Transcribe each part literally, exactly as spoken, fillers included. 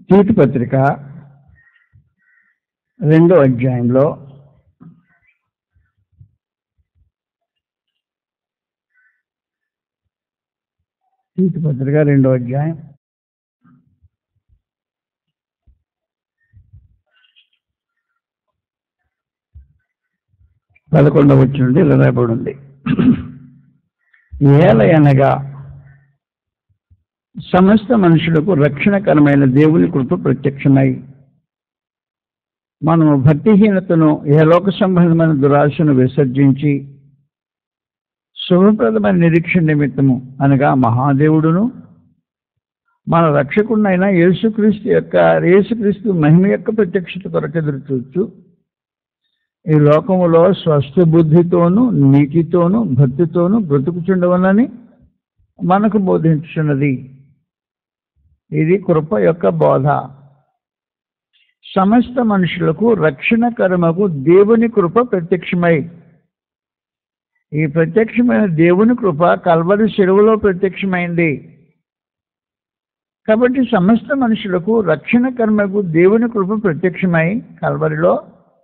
తీతు పత్రిక రెండో అధ్యాయంలో తీతు పత్రిక రెండో అధ్యాయం పదకొండవ వచ్చి నుండి ఇలా రాయబడి ఉంది. ఏలయనగా సమస్త మనుషులకు రక్షణకరమైన దేవుని కృప ప్రత్యక్షమై మనము భక్తిహీనతను ఏలోక సంబంధమైన దురాశను విసర్జించి శుభప్రదమైన నిరీక్షణ నిమిత్తము అనగా మహాదేవుడును మన రక్షకుడినైన యేసుక్రీస్తు యొక్క యేసుక్రీస్తు మహిమ యొక్క ప్రత్యక్షత కొరకు ఎదురు చూచు ఈ లోకములో స్వస్థ బుద్ధితోనూ నీతితోనూ భక్తితోనూ బ్రతుకుచుండవనని మనకు బోధించున్నది. ఇది కృప యొక్క బోధ. సమస్త మనుషులకు రక్షణకరమగు దేవుని కృప ప్రత్యక్షమై, ఈ ప్రత్యక్షమైన దేవుని కృప కల్వరి శిలువలో ప్రత్యక్షమైంది. కాబట్టి సమస్త మనుషులకు రక్షణకరమగు దేవుని కృప ప్రత్యక్షమై కల్వరిలో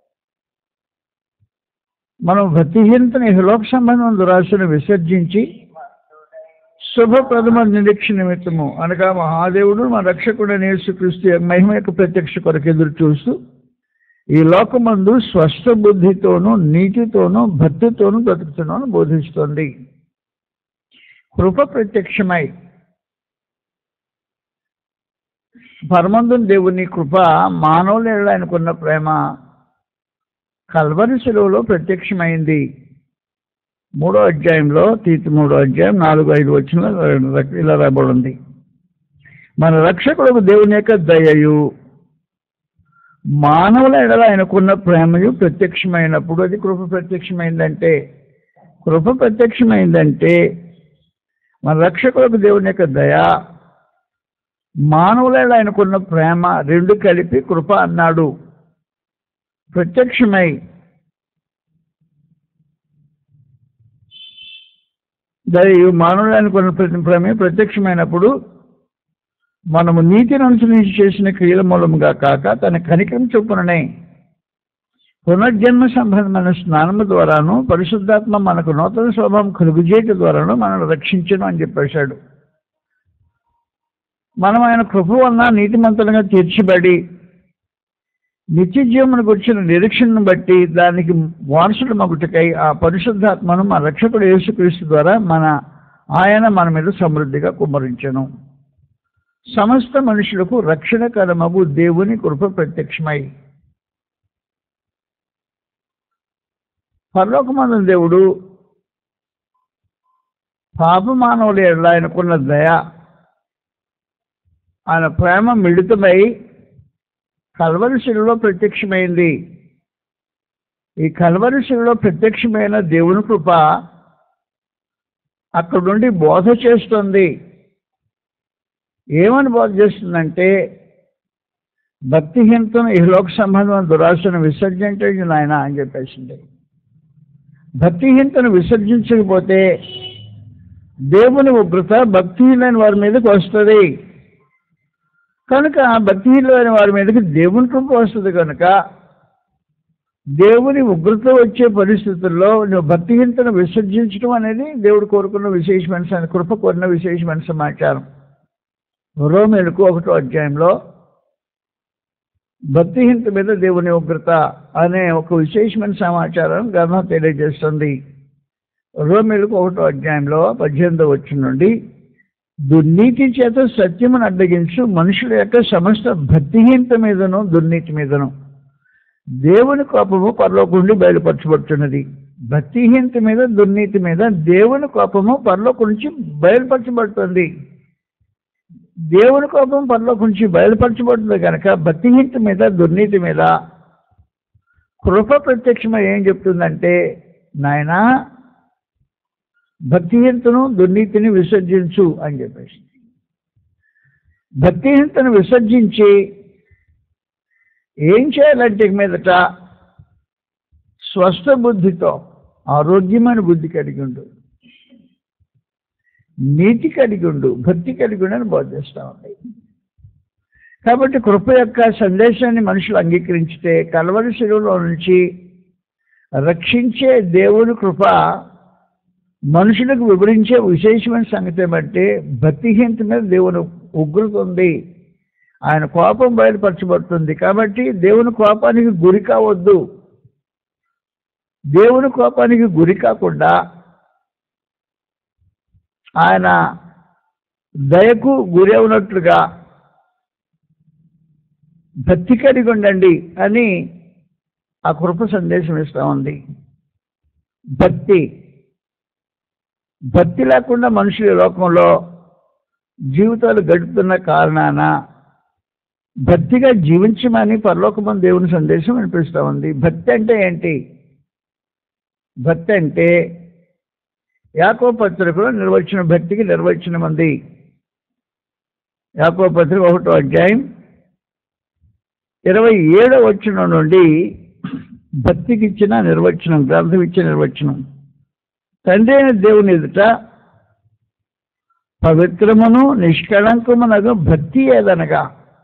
మనం భక్తిహీనతను ఇహలోక సంబంధం దురాశను విసర్జించి శుభప్రథమ నిరీక్షణ నిమిత్తము అనగా మహాదేవుడు మన రక్షకుడు యేసుక్రీస్తు మహిమ యొక్క ప్రత్యక్ష కొరకు ఎదురు చూస్తూ ఈ లోకమందు స్వస్థ బుద్ధితోనూ నీతితోనూ భక్తితోనూ బ్రతుకుతున్నాను బోధిస్తోంది. కృప ప్రత్యక్షమై పరమందున దేవుని కృప మానవుల ఆయనకున్న ప్రేమ కల్వరి శిలువలో ప్రత్యక్షమైంది. మూడో అధ్యాయంలో తీతు మూడో అధ్యాయం నాలుగు ఐదు వచ్చిన ఇలా రాబడి ఉంది. మన రక్షకుడు దేవుని యొక్క దయయు మానవుల ఎడల ఆయనకున్న ప్రేమయు ప్రత్యక్షమైనప్పుడు అది కృప ప్రత్యక్షమైందంటే కృప ప్రత్యక్షమైందంటే మన రక్షకులకు దేవుని యొక్క దయ మానవుల ఎడల ఆయనకున్న ప్రేమ రెండు కలిపి కృప అన్నాడు. ప్రత్యక్షమై దయయు మానవులు అనుకున్న ప్రేమ ప్రత్యక్షమైనప్పుడు మనము నీతిని అనుసరించి చేసిన క్రియల మూలముగా కాక తన కనికరం చొప్పుననే పునర్జన్మ సంబంధమైన స్నానము ద్వారాను పరిశుద్ధాత్మ మనకు నూతన స్వభావం కలుగుజేయట ద్వారాను మనల్ని రక్షించను అని చెప్పేశాడు. మనం ఆయన కృప వలన నీతిమంతులుగా తీర్చిబడి నిత్య జీవమునకు వచ్చిన నిరీక్షణను బట్టి దానికి వారసుడు మగుటకై ఆ పరిశుద్ధాత్మను మన రక్షకుడు యేసుక్రీస్తు ద్వారా మన ఆయన మన మీద సమృద్ధిగా కుమ్మరించెను. సమస్త మనుషులకు రక్షణకరమగు దేవుని కృప ప్రత్యక్షమై పరలోకమందున దేవుడు పాపమానవుల ఎడల ఆయనకున్న దయ ఆయన ప్రేమ మిళితమై కల్వరి శిలువలో ప్రత్యక్షమైంది. ఈ కల్వరి శిలువలో ప్రత్యక్షమైన దేవుని కృప అక్కడ నుండి బోధ చేస్తుంది. ఏమని బోధ చేస్తుందంటే భక్తిహీనతను ఇహలోక సంబంధమైన దురాశను విసర్జించండి నాయన అని చెప్పేసింది. భక్తిహీనతను విసర్జించకపోతే దేవుని ఉగ్రత భక్తిహీనమైన వారి మీదకి వస్తుంది. కనుక భక్తిహీనులైన వారి మీదకి దేవుని కృప వస్తుంది. కనుక దేవుని ఉగ్రత వచ్చే పరిస్థితుల్లో నువ్వు భక్తిహీనతను విసర్జించడం అనేది దేవుడు కోరుకున్న విశేషమైన కృప కోరిన విశేషమైన సమాచారం. రోమీయులకు ఒకటో అధ్యాయంలో భక్తిహీనత మీద దేవుని ఉగ్రత అనే ఒక విశేషమైన సమాచారం గ్రంథం తెలియజేస్తుంది. రోమీయులకు ఒకటో అధ్యాయంలో పద్దెనిమిదో వచనం నుండి దుర్నీతి చేత సత్యమును అడ్డగించు మనుషుల యొక్క సమస్త భక్తిహీనత మీదను దుర్నీతి మీదను దేవుని కోపము పరలోకం నుండి బయలుపరచబడుతున్నది. భక్తిహీనత మీద దుర్నీతి మీద దేవుని కోపము పరలోకం నుంచి బయలుపరచబడుతుంది. దేవుని కోపం పరలోకం నుంచి బయలుపరచబడుతుంది కనుక భక్తిహీనత మీద దుర్నీతి మీద కృప ప్రత్యక్షమై ఏం చెప్తుందంటే నాయనా భక్తిహీనతను దుర్నీతిని విసర్జించు అని చెప్పేసి భక్తిహీనతను విసర్జించి ఏం చేయాలంటే మీదట స్వస్థ బుద్ధితో ఆరోగ్యమైన బుద్ధి కలిగి ఉండు, నీతి కలిగి ఉండు, భక్తి కలిగి ఉండు అని బోధిస్తూ ఉంది. కాబట్టి కృప యొక్క సందేశాన్ని మనుషులు అంగీకరించితే కల్వరి శిలువలో నుంచి రక్షించే దేవుని కృప మనుషులకు వివరించే విశేషమైన సంగతి ఏమంటే భక్తిహీనత మీద దేవుని ఉగ్రత ఉంది, ఆయన కోపం బయలుపరచబడుతుంది. కాబట్టి దేవుని కోపానికి గురి కావద్దు. దేవుని కోపానికి గురి కాకుండా ఆయన దయకు గురి అవునట్లుగా భక్తి కలిగి ఉండండి అని ఆ కృప సందేశం ఇస్తూ ఉంది. భక్తి భక్తి లేకుండా మనుషుల లోకంలో జీవితాలు గడుపుతున్న కారణాన భక్తిగా జీవించమని పరలోకమందు దేవుని సందేశం వినిపిస్తూ ఉంది. భక్తి అంటే ఏంటి? భక్తి అంటే యాకోబు పత్రికలో నిర్వచన భక్తికి నిర్వచనం ఉంది. యాకోబు పత్రిక ఒకటో అధ్యాయం ఇరవై ఏడో వచనం నుండి భక్తికి ఇచ్చిన నిర్వచనం, గ్రంథం ఇచ్చిన నిర్వచనం. తండ్రి అయిన దేవుని ఎదుట పవిత్రమును నిష్కళంకమునగు భక్తి ఏదనగా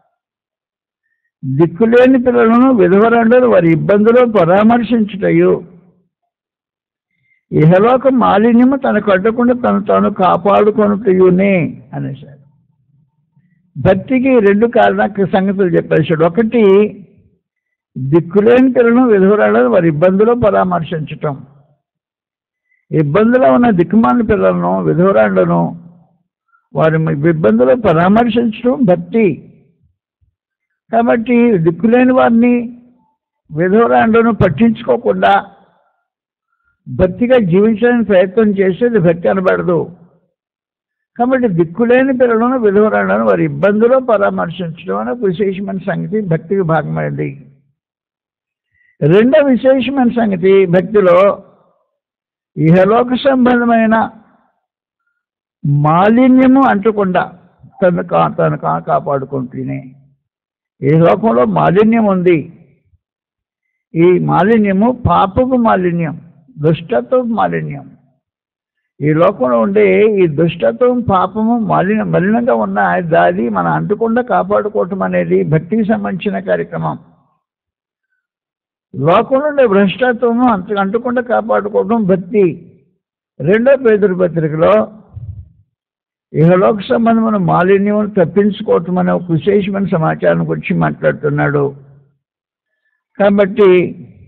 దిక్కులేని పిల్లలను విధవరండలు వారి ఇబ్బందులు పరామర్శించుటయు ఇహలోక మాలిన్యము తనకు అడ్డకుండా తను తాను కాపాడుకొనుటయునే అనేసాడు. భక్తికి రెండు కారణ సంగతులు చెప్పేశాడు. ఒకటి, దిక్కులేని పిల్లలను విధవరాలను వారి ఇబ్బందులు పరామర్శించటం. ఇబ్బందులో ఉన్న దిక్కుమాలిన పిల్లలను విధవరాళ్లను వారి ఇబ్బందులు పరామర్శించడం భక్తి. కాబట్టి దిక్కులేని వారిని విధవరాళ్లను పట్టించుకోకుండా భక్తిగా జీవించడానికి ప్రయత్నం చేసేది భక్తి అనబడదు. కాబట్టి దిక్కులేని పిల్లలను విధవరాళ్లను వారి ఇబ్బందులు పరామర్శించడం అనే విశేషమైన సంగతి భక్తికి భాగమైంది. రెండో విశేషమైన సంగతి భక్తిలో ఇహలోక సంబంధమైన మాలిన్యము అంటకుండా తను కా తను కా కాపాడుకుంటూనే. ఈ లోకంలో మాలిన్యం ఉంది. ఈ మాలిన్యము పాపపు మాలిన్యం, దుష్టత్వపు మాలిన్యం. ఈ లోకంలో ఉండే ఈ దుష్టత్వం, పాపము, మాలిన్య మలినంగా ఉన్న దాది మనం అంటకుండా కాపాడుకోవటం అనేది భక్తికి సంబంధించిన కార్యక్రమం. లోకంలో ఉండే భ్రష్టత్వము అంత అంటకుండా కాపాడుకోవడం భక్తి. రెండో పేతురు పత్రికలో ఇహలోక సంబంధమైన మాలిన్యం తప్పించుకోవటం అనే ఒక విశేషమైన సమాచారం గురించి మాట్లాడుతున్నాడు. కాబట్టి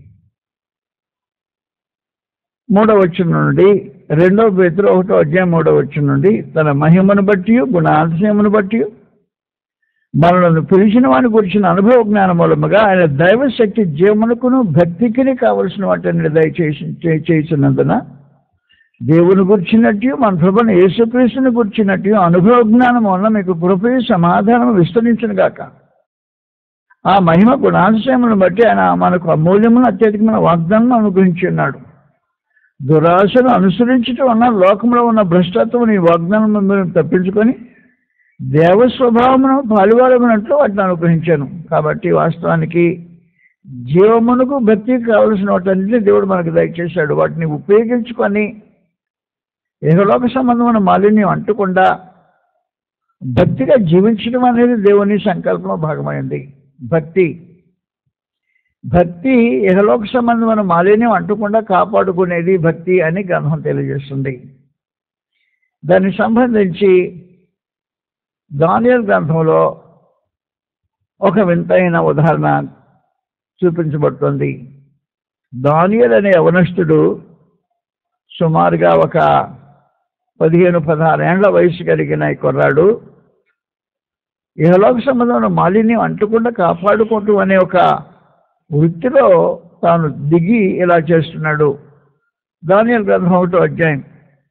మూడవ వచనం నుండి రెండో పేతురు ఒకటో అధ్యాయం మూడవ వచనం నుండి తన మహిమను బట్టి గుణాతిశయమును బట్టి మనలను పిలిచిన వాడిని గురించిన అనుభవ జ్ఞానం మూలముగా ఆయన దైవశక్తి జీవమునకును భక్తికి కావలసిన వాటిని దయచేసి చేసినందున దేవుని గుర్చినట్టు మన ప్రభుని యేసుక్రీస్తుని గుర్చినట్టు అనుభవ జ్ఞానం వల్ల మీకు కృపయు సమాధానం విస్తరించును గాక. ఆ మహిమ గుణాతిశయములను బట్టి ఆయన మనకు అమూల్యమును అత్యధికమైన వాగ్దానం అనుగ్రహించి ఉన్నాడు. దురాశను అనుసరించటం వల్ల లోకంలో ఉన్న భ్రష్టత్వం ఈ వాగ్దానం మీరు తప్పించుకొని దేవస్వభావమును పాలువారమైనట్లు వాటిని అనుగ్రహించాను. కాబట్టి వాస్తవానికి జీవమునకు భక్తికి కావలసిన వాటన్నింటినీ దేవుడు మనకు దయచేశాడు. వాటిని ఉపయోగించుకొని ఇహలోక సంబంధమైన మాలిన్యం అంటకుండా భక్తిగా జీవించడం అనేది దేవుని సంకల్పంలో భాగమైంది. భక్తి భక్తి ఇహలోక సంబంధమైన మాలిన్యం అంటకుండా కాపాడుకునేది భక్తి అని గ్రంథం తెలియజేస్తుంది. దానికి సంబంధించి దానియేలు గ్రంథంలో ఒక వింతైన ఉదాహరణ చూపించబడుతుంది. దానియేలు అనే యవనస్తుడు సుమారుగా ఒక పదిహేను పదహారు ఏళ్ల వయసు కలిగిన కుర్రాడు ఇహలోక సంబంధమైన మాలిన్యం అంటకుండా కాపాడుకుంటూ అనే ఒక వృత్తిలో తాను దిగి ఇలా చేస్తున్నాడు. దానియేలు గ్రంథం ఒకటో అధ్యాయం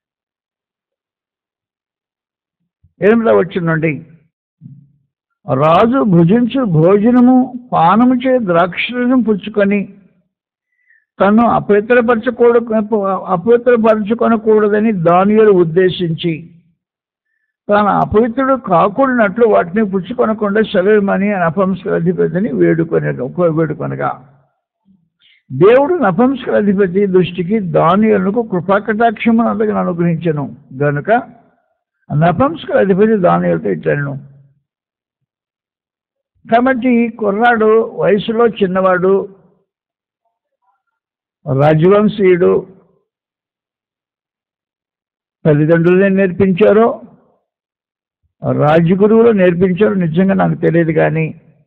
ఎనిమిదవ వచనం నుండి రాజు భుజించు భోజనము పానము చే ద్రాక్షరసం పుచ్చుకొని తను అపవిత్రపరచకూడ అపవిత్రపరచుకొనకూడదని దానియేలు ఉద్దేశించి తాను అపవిత్రుడు కాకూడనట్లు వాటిని పుచ్చుకొనకుండా సెలవుమని నపుంసకుల అధిపతిని వేడుకొని వేడుకొనగా దేవుడు నపుంసకుల అధిపతి దృష్టికి దానియేలుకు కృపాకటాక్షమును అందుకు అనుగ్రహించెను గనుక నపుంసకుల అధిపతి దానియేలుతో ఇట్లనెను, కాబట్టి కుర్రాడు వయసులో చిన్నవాడు, రాజవంశీయుడు, తల్లిదండ్రులే నేర్పించారో రాజగురువులు నేర్పించారో నిజంగా నాకు తెలియదు, కానీ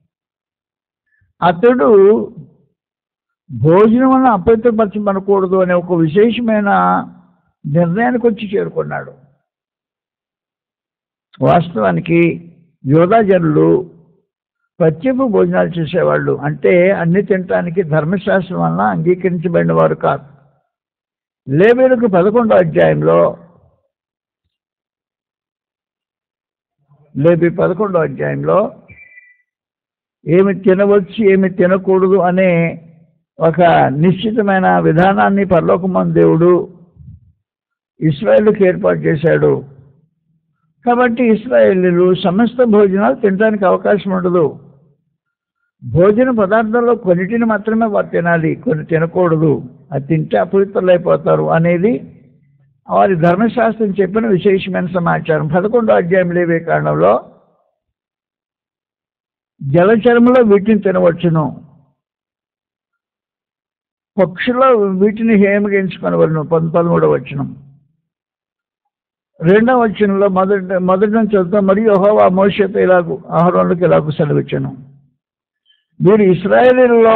అతడు భోజనం వల్ల అపవిత్రపరచబడకూడదు అనే ఒక విశేషమైన నిర్ణయానికి వచ్చి చేరుకున్నాడు. వాస్తవానికి యూదాజనులు ప్రత్యేక భోజనాలు చేసేవాళ్ళు, అంటే అన్ని తినటానికి ధర్మశాస్త్రం వలన అంగీకరించబడిన వారు కాదు. లేవీయులకు పదకొండో అధ్యాయంలో లేవి పదకొండో అధ్యాయంలో ఏమి తినవచ్చు ఏమి తినకూడదు అనే ఒక నిశ్చితమైన విధానాన్ని పరలోకమందు దేవుడు ఇశ్రాయేలుకు ఏర్పాటు చేశాడు. కాబట్టి ఇశ్రాయేలీయులు సమస్త భోజనాలు తినడానికి అవకాశం ఉండదు. భోజన పదార్థాల్లో కొన్నిటిని మాత్రమే వారు తినాలి, కొన్ని తినకూడదు. అది తింటే అపవిత్రులైపోతారు అనేది వారి ధర్మశాస్త్రం చెప్పిన విశేషమైన సమాచారం. పదకొండో అధ్యాయం లేవే కారణంలో జలచరములో వీటిని తినవచ్చును, పక్షుల్లో వీటిని హేమగించుకొనవలను. పదమూడవ వచనం. రెండవ వచనంలో మొదటి మొదటి నుంచి చదువుతాం. మరియు యెహోవా మోషేతో ఇలాగు అహరోనులకు ఇలాగు సెలవిచ్చెను, మీరు ఇశ్రాయేలీయులలో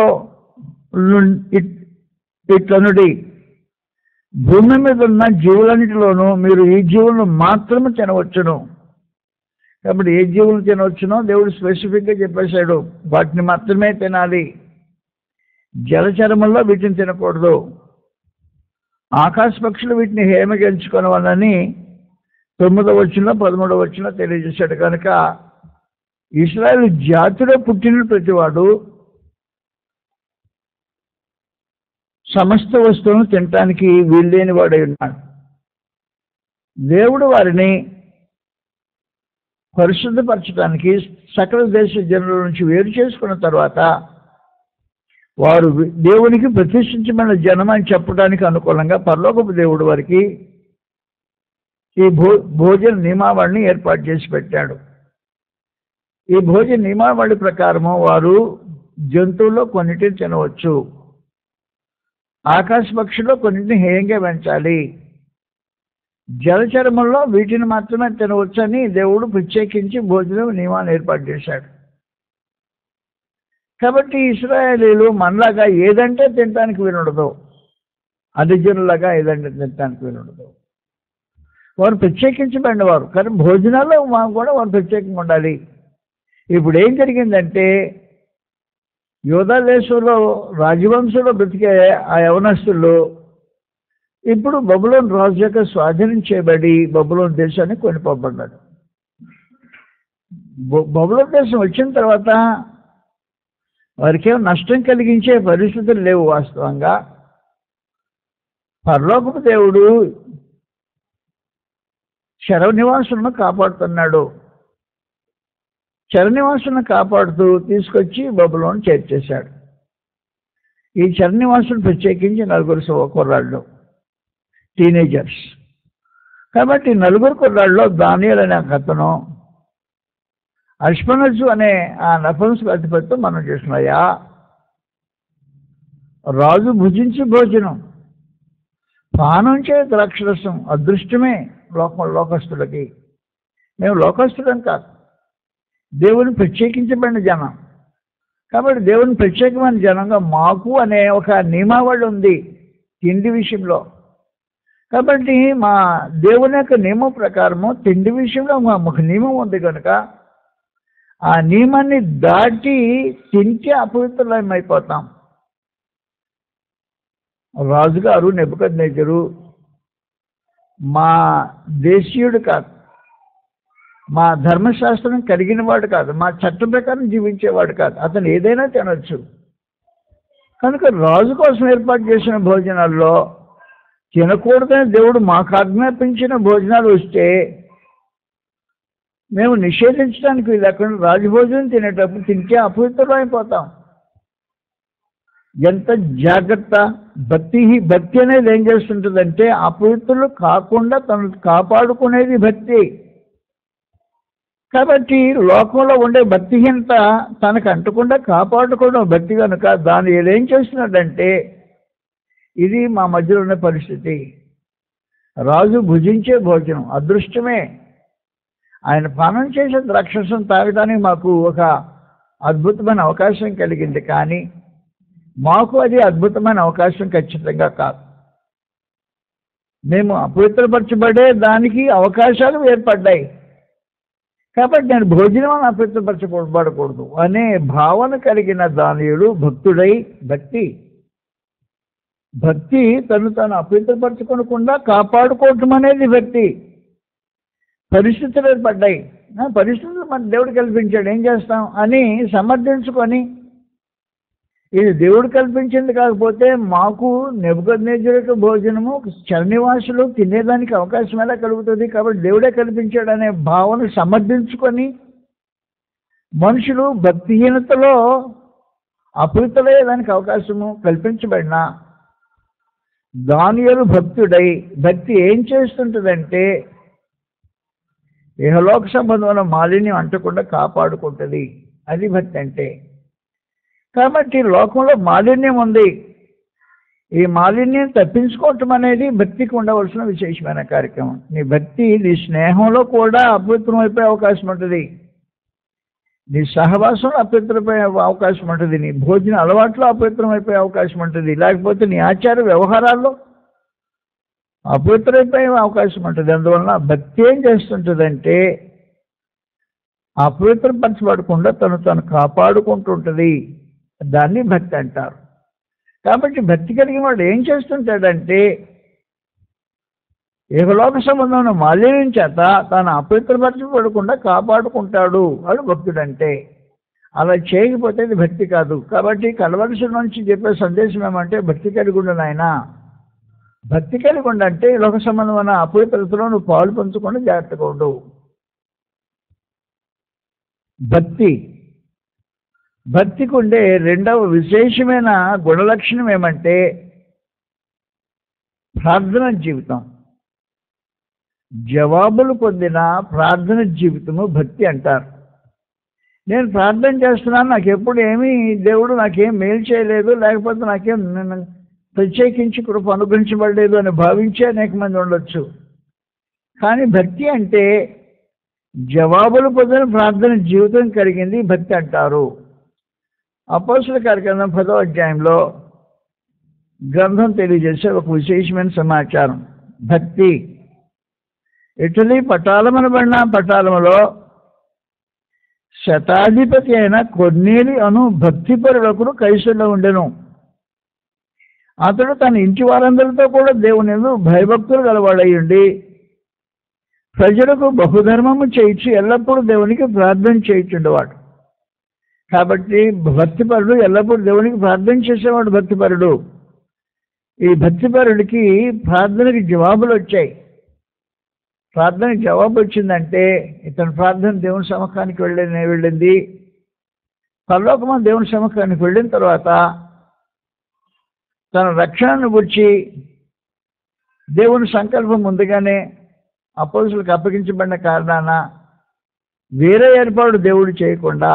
ఇట్లనుడి, భూమి మీద ఉన్న జీవులన్నిటిలోనూ మీరు ఈ జీవులను మాత్రమే తినవచ్చును. కాబట్టి ఏ జీవులను తినవచ్చునో దేవుడు స్పెసిఫిక్గా చెప్పేశాడు, వాటిని మాత్రమే తినాలి. జలచరముల్లో వీటిని తినకూడదు. ఆకాశ పక్షులు వీటిని హేమగించుకునే వాళ్ళని తొమ్మిదవ వచనంలో పదమూడవ వచనంలో తెలియజేశాడు. కనుక ఇశ్రాయేలు జాతిలో పుట్టిన ప్రతివాడు సమస్త వస్తువులను తినటానికి వీల్లేని వాడై ఉన్నాడు. దేవుడు వారిని పరిశుద్ధపరచడానికి సకల దేశ జనుల నుంచి వేరు చేసుకున్న తర్వాత వారు దేవునికి ప్రతిష్ఠించబడిన జనం అని చెప్పడానికి అనుకూలంగా పరలోకపు దేవుడు వారికి ఈ భో భోజన నియమావళిని ఏర్పాటు చేసి పెట్టాడు. ఈ భోజన నియమావళి ప్రకారము వారు జంతువుల్లో కొన్నిటిని తినవచ్చు, ఆకాశ పక్షుల్లో కొన్నిటిని హేయంగా పెంచాలి, జలచరముల్లో వీటిని మాత్రమే తినవచ్చు అని దేవుడు ప్రత్యేకించి భోజనం నియమాన్ని ఏర్పాటు చేశాడు. కాబట్టి ఇశ్రాయేలీయులు మనలాగా ఏదంటే తినడానికి వీలుండదు, అధిజనులాగా ఏదంటే తినడానికి వీలుండదు. వారు ప్రత్యేకించబడిన వారు, కానీ భోజనాల్లో కూడా వారు ప్రత్యేకంగా ఉండాలి. ఇప్పుడు ఏం జరిగిందంటే యూదా దేశంలో రాజవంశంలో బ్రతికే ఆ యవనస్తులు ఇప్పుడు బబులోను రాజు యొక్క స్వాధీనం చేయబడి బబులోను దేశాన్ని కొనిపోబడ్డాడు. బబులోను దేశం వచ్చిన తర్వాత వారికేం నష్టం కలిగించే పరిస్థితులు లేవు. వాస్తవంగా పరలోకపు దేవుడు శరవ నివాసులను కాపాడుతున్నాడు. చరనివాసులను కాపాడుతూ తీసుకొచ్చి బబులోను చేర్చేశాడు. ఈ చరనివాసులు ప్రత్యేకించి నలుగురు కుర్రాళ్ళు, టీనేజర్స్. కాబట్టి నలుగురు కుర్రాళ్ళలో దానియేలు అనే అతను, అష్పనజు అనే ఆ నపుంసక అధిపతితో మనం చేస్తున్నాయా రాజు భుజించి భోజనం పానం చే ద్రాక్షరసం అదృష్టమే లోక లోకస్తులకి. మేము లోకస్తులం కాదు, దేవుని ప్రత్యేకించబడిన జనం. కాబట్టి దేవుని ప్రత్యేకమైన జనంగా మాకు అనే ఒక నియమావళి ఉంది తిండి విషయంలో. కాబట్టి మా దేవుని యొక్క నియమం ప్రకారము తిండి విషయంలో మాకు నియమం ఉంది కనుక ఆ నియమాన్ని దాటి తింటే అపవిత్రులం అయిపోతాం. రాజుగారు నెబుకద్నెజరు మా దేశీయుడు కాదు, మా ధర్మశాస్త్రం కలిగిన వాడు కాదు, మా చట్టం ప్రకారం జీవించేవాడు కాదు. అతను ఏదైనా తినొచ్చు. కనుక రాజు కోసం ఏర్పాటు చేసిన భోజనాల్లో తినకూడదని దేవుడు మాకు ఆజ్ఞాపించిన భోజనాలు వస్తే మేము నిషేధించడానికి లేకుండా రాజభోజనం తినేటప్పుడు తింటే అపవిత్రం అయిపోతాం. ఎంత జాగ్రత్త! భక్తి భక్తి అనేది ఏం చేస్తుంటుందంటే అపవిత్రులు కాకుండా తను కాపాడుకునేది భక్తి. కాబట్టి లోకంలో ఉండే భక్తిహీనత తనకు అంటకుండా కాపాడుకోవడం భక్తి కనుక దాన్ని ఏం చేస్తున్నాడంటే, ఇది మా మధ్యలో ఉన్న పరిస్థితి. రాజు భుజించే భోజనం అదృష్టమే. ఆయన పానం చేసే ద్రాక్షరసం తాగడానికి మాకు ఒక అద్భుతమైన అవకాశం కలిగింది, కానీ మాకు అది అద్భుతమైన అవకాశం ఖచ్చితంగా కాదు. మేము అపవిత్రపరచబడే దానికి అవకాశాలు ఏర్పడ్డాయి. కాబట్టి నేను భోజనం అని అపవిత్రపరచబడకూడదు అనే భావన కలిగిన దానియుడు భక్తుడై, భక్తి భక్తి తను తాను అపవిత్రపరచుకోకుండా కాపాడుకోవటం అనేది భక్తి. పరిస్థితులు ఏర్పడ్డాయి, పరిస్థితులు మన దేవుడు కల్పించాడు, ఏం చేస్తాం అని సమర్థించుకొని, ఇది దేవుడు కల్పించింది కాకపోతే మాకు నెబుకద్నెజరు భోజనము చరనివాసులు తినేదానికి అవకాశం ఎలా కలుగుతుంది, కాబట్టి దేవుడే కల్పించాడనే భావన సమర్థించుకొని మనుషులు భక్తిహీనతలో అపవిత్రయ్యేదానికి అవకాశము కల్పించబడిన దానియేలు భక్తుడై, భక్తి ఏం చేస్తుంటుందంటే ఇహలోక సంబంధమైన మాలిన్యం అంటకుండా కాపాడుకుంటుంది. అది భక్తి అంటే. కాబట్టి లోకంలో మాలిన్యం ఉంది, ఈ మాలిన్యం తప్పించుకోవటం అనేది భక్తికి ఉండవలసిన విశేషమైన కార్యక్రమం. నీ భక్తి నీ స్నేహంలో కూడా అపవిత్రం అయిపోయే అవకాశం ఉంటుంది, నీ సహవాసంలో అపవిత్రపోయే అవకాశం ఉంటుంది, నీ భోజన అలవాట్లో అపవిత్రం అయిపోయే అవకాశం ఉంటుంది, లేకపోతే నీ ఆచార వ్యవహారాల్లో అపవిత్రైపోయే అవకాశం ఉంటుంది. అందువలన భక్తి ఏం చేస్తుంటుందంటే అపవిత్రపరచబడకుండా తను తను కాపాడుకుంటుంటుంది. దాన్ని భక్తి అంటారు. కాబట్టి భక్తి కలిగిన వాడు ఏం చేస్తుంటాడంటే ఏకలోక సంబంధమైన మాలిన్యం చేత తాను అపవిత్రపరచబడకుండా కాపాడుకుంటాడు. వాడు భక్తుడంటే. అలా చేయకపోతే ఇది భక్తి కాదు. కాబట్టి కలవలసిన నుంచి చెప్పే సందేశం ఏమంటే, భక్తి కలిగి ఉండు నాయనా, భక్తి కలిగి ఉండంటే లోక సంబంధమైన అపవిత్రతలో నువ్వు పాలు పంచుకొని జాగ్రత్తగా ఉండు. భక్తి భక్తికి ఉండే రెండవ విశేషమైన గుణలక్షణం ఏమంటే ప్రార్థన జీవితం. జవాబులు పొందిన ప్రార్థన జీవితము భక్తి అంటారు. నేను ప్రార్థన చేస్తున్నాను, నాకు ఎప్పుడు ఏమీ దేవుడు నాకేం మేలు చేయలేదు, లేకపోతే నాకేం ప్రత్యేకించి కృప అనుగ్రహించబడలేదు అని భావించే అనేక మంది ఉండొచ్చు. కానీ భక్తి అంటే జవాబులు పొందిన ప్రార్థన జీవితం కలిగింది భక్తి అంటారు. అపోస్తలుల కార్యక్రమం పదో అధ్యాయంలో గ్రంథం తెలియజేసే ఒక విశేషమైన సమాచారం భక్తి. ఇటలీ పటాలమనబడిన పటాలములో శతాధిపతి అయిన కొర్నేలి అను భక్తిపరుడొకడు కైసరులో ఉండెను. అతడు తన ఇంటి వారందరితో కూడా దేవుని యందు భయభక్తులు గలవాడై ఉండి ప్రజలకు బహుధర్మము చేయించి ఎల్లప్పుడూ దేవునికి ప్రార్థన చేయించుండేవాడు. కాబట్టి భక్తిపరుడు ఎల్లప్పుడూ దేవునికి ప్రార్థన చేసేవాడు భక్తిపరుడు. ఈ భక్తిపరుడికి ప్రార్థనకి జవాబులు వచ్చాయి. ప్రార్థనకి జవాబు వచ్చిందంటే ఇతని ప్రార్థన దేవుని సముఖానికి వెళ్ళి వెళ్ళింది. పరలోకము దేవుని సముఖానికి వెళ్ళిన తర్వాత తన రక్షణను గురించి దేవుని సంకల్పం ముందుగానే అపోస్తలులకు అప్పగించబడిన కారణాన వేరే ఏర్పాటు దేవుడు చేయకుండా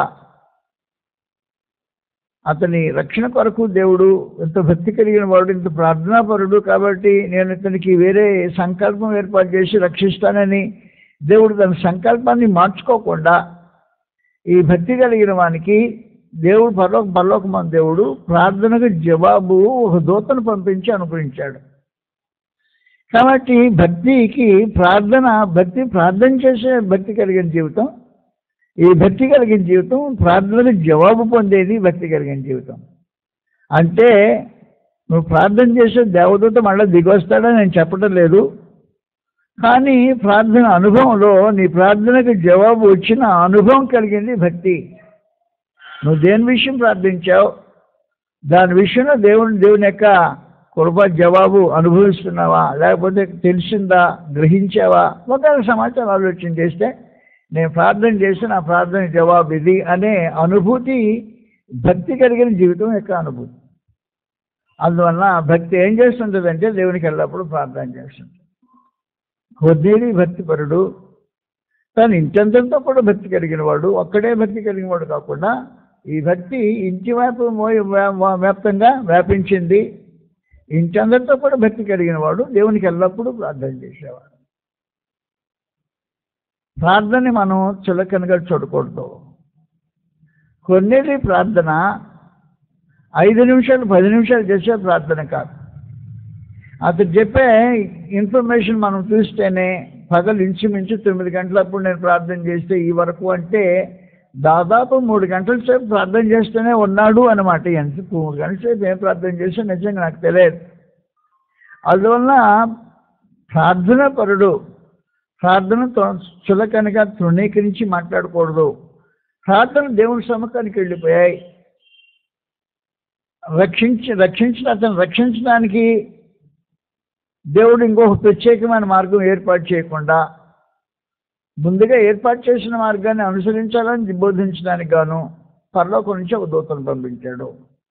అతని రక్షణ కొరకు దేవుడు ఎంత భక్తి కలిగిన వాడు, ఇంత ప్రార్థనాపరుడు, కాబట్టి నేను ఇతనికి వేరే సంకల్పం ఏర్పాటు చేసి రక్షిస్తానని దేవుడు తన సంకల్పాన్ని మార్చుకోకుండా ఈ భక్తి కలిగిన వానికి దేవుడు పరలోక పరలోకమైన దేవుడు ప్రార్థనకు జవాబు ఒక దూతను పంపించి అనుగ్రహించాడు. కాబట్టి భక్తికి ప్రార్థన భక్తి ప్రార్థన చేసే భక్తి కలిగిన జీవితం. ఈ భక్తి కలిగిన జీవితం ప్రార్థనకు జవాబు పొందేది భక్తి కలిగిన జీవితం. అంటే నువ్వు ప్రార్థన చేసే దేవదూత మళ్ళీ దిగొస్తాడని నేను చెప్పడం లేదు, కానీ ప్రార్థన అనుభవంలో నీ ప్రార్థనకు జవాబు వచ్చిన అనుభవం కలిగింది భక్తి. నువ్వు దేని విషయం ప్రార్థించావు, దాని విషయంలో దేవుని దేవుని యొక్క కృప జవాబు అనుభవిస్తున్నావా, లేకపోతే తెలిసిందా, గ్రహించావా, ఒకవేళ సమాచారం ఆలోచన చేస్తే నేను ప్రార్థన చేసి నా ప్రార్థన జవాబు ఇది అనే అనుభూతి భక్తి కలిగిన జీవితం యొక్క అనుభూతి. అందువల్ల భక్తి ఏం చేస్తుంటుందంటే దేవునికి ఎల్లప్పుడూ ప్రార్థన చేస్తుంది. కొద్దిగా భక్తిపరుడు తను ఇంటంతటితో కూడా భక్తి కలిగిన వాడు, ఒక్కడే భక్తి కలిగిన వాడు కాకుండా ఈ భక్తి ఇంటి వైపు వ్యాప్తంగా వ్యాపించింది. ఇంటందరితో కూడా భక్తి కలిగిన వాడు దేవునికి ఎల్లప్పుడూ ప్రార్థన చేసేవాడు. ప్రార్థనని మనం చులకనగా చూడకూడదు. కొన్నేళ్ళి ప్రార్థన ఐదు నిమిషాలు పది నిమిషాలు చేసే ప్రార్థన కాదు. అతను చెప్పే ఇన్ఫర్మేషన్ మనం చూస్తేనే పగలు ఇంచుమించు తొమ్మిది గంటలప్పుడు నేను ప్రార్థన చేస్తే ఈ వరకు అంటే దాదాపు మూడు గంటల సేపు ప్రార్థన చేస్తూనే ఉన్నాడు అన్నమాట. ఎంత మూడు గంటల సేపు ఏం ప్రార్థన చేస్తే నిజంగా నాకు తెలియదు. అందువలన ప్రార్థన పరుడు ప్రార్థన చులకనగా తృణీకరించి మాట్లాడకూడదు. ప్రార్థన దేవుని సముఖానికి వెళ్ళిపోయాయి. రక్షించి రక్షించిన అతను రక్షించడానికి దేవుడు ఇంకొక ప్రత్యేకమైన మార్గం ఏర్పాటు చేయకుండా ముందుగా ఏర్పాటు చేసిన మార్గాన్ని అనుసరించాలని బోధించడానికి గాను పరలోకం నుంచి ఒక దూతను పంపించాడు.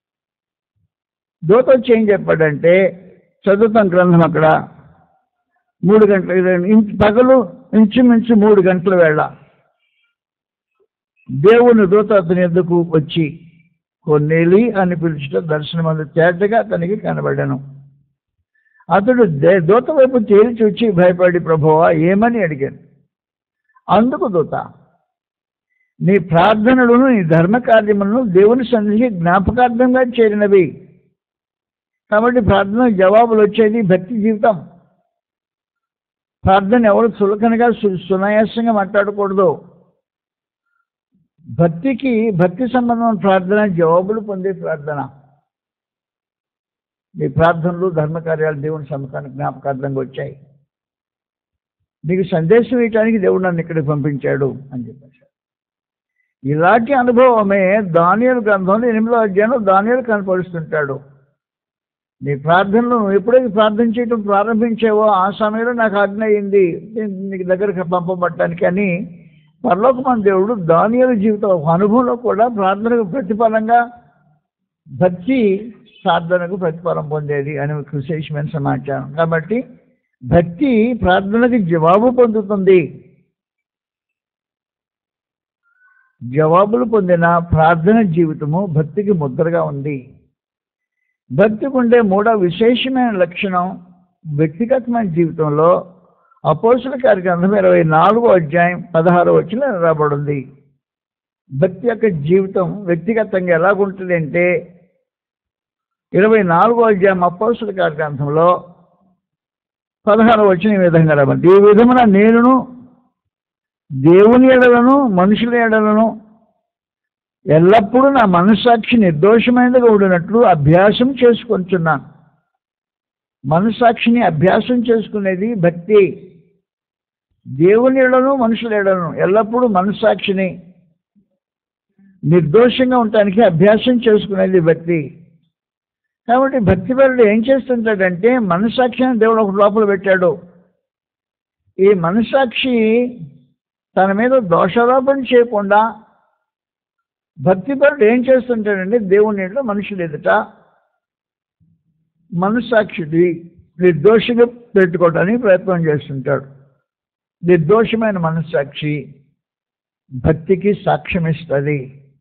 దూత వచ్చి ఏం చెప్పాడంటే, చదువుతాం గ్రంథం అక్కడ, మూడు గంటల పగలు ఇంచుమించు మూడు గంటల వేళ దేవుని దూత అతని ఎద్దుకు వచ్చి కొన్నేలి అని పిలిచిన దర్శనమందు తేటగా అతనికి కనబడను. అతడు దూత వైపు తేలి చూచి భయపడి, ప్రభువా ఏమని అడిగాను. అందుకు దూత, నీ ప్రార్థనలను నీ ధర్మ కార్యములను దేవుని సన్నిధికి జ్ఞాపకార్థంగా చేరినవి. కాబట్టి ప్రార్థన జవాబులు వచ్చేది భక్తి జీవితం. ప్రార్థన ఎవరు చులకనగా సునాయాసంగా మాట్లాడకూడదు. భక్తికి భక్తి సంబంధమైన ప్రార్థన జవాబులు పొందే ప్రార్థన. నీ ప్రార్థనలు ధర్మకార్యాలు దేవుని సముఖానికి జ్ఞాపకార్థంగా వచ్చాయి. నీకు సందేశం ఇవ్వడానికి దేవుడు నన్ను ఇక్కడికి పంపించాడు అని చెప్పేశాడు. ఇలాంటి అనుభవమే దానియేలు గ్రంథంలో ఎనిమిదో అధ్యాయంలో దానియేలు కనపరుస్తుంటాడు. నీ ప్రార్థనలు నువ్వు ఎప్పుడైతే ప్రార్థన చేయడం ప్రారంభించావో ఆ సమయంలో నాకు ఆజ్ఞ అయింది నీకు దగ్గరకు పంపబట్టడానికి అని పరలోకమందు దేవుడు దానియేలు జీవితం అనుభవంలో కూడా ప్రార్థనకు ప్రతిఫలంగా భక్తి ప్రార్థనకు ప్రతిఫలం పొందేది అని విశేషమైన సమాచారం. కాబట్టి భక్తి ప్రార్థనకి జవాబు పొందుతుంది. జవాబులు పొందిన ప్రార్థన జీవితము భక్తికి ముద్రగా ఉంది. భక్తికి ఉండే మూడో విశేషమైన లక్షణం వ్యక్తిగతమైన జీవితంలో అపోస్తలుల కార్యగ్రంథం ఇరవై నాలుగో అధ్యాయం పదహారో వచనం రాబడింది. భక్తి యొక్క జీవితం వ్యక్తిగతంగా ఎలాగుంటుంది అంటే ఇరవై నాలుగో అధ్యాయం అపోస్తలుల కార్యగ్రంథంలో పదహారో వచనం ఈ విధంగా రాబడింది. ఈ విధమున నేనును దేవుని ఎడలను మనుషుల ఎడలను ఎల్లప్పుడూ నా మనస్సాక్షి నిర్దోషమైనదిగా ఉండినట్లు అభ్యాసం చేసుకొంటున్నాను. మనస్సాక్షిని అభ్యాసం చేసుకునేది భక్తి. దేవుని ఎడలను మనుషుల ఎడలను ఎల్లప్పుడూ మనస్సాక్షిని నిర్దోషంగా ఉండటానికి అభ్యాసం చేసుకునేది భక్తి. కాబట్టి భక్తిపరుడు ఏం చేస్తుంటాడంటే మనస్సాక్షిని దేవుడు ఒక లోపల పెట్టాడు. ఈ మనస్సాక్షి తన మీద దోషారోపణ చేయకుండా భక్తిపరుడు ఏం చేస్తుంటాడంటే దేవుని ఎదుట మనుషులు ఎదుట మనస్సాక్షిని నిర్దోషంగా పెట్టుకోవడానికి ప్రయత్నం చేస్తుంటాడు. నిర్దోషమైన మనస్సాక్షి భక్తికి సాక్ష్యం ఇస్తుంది.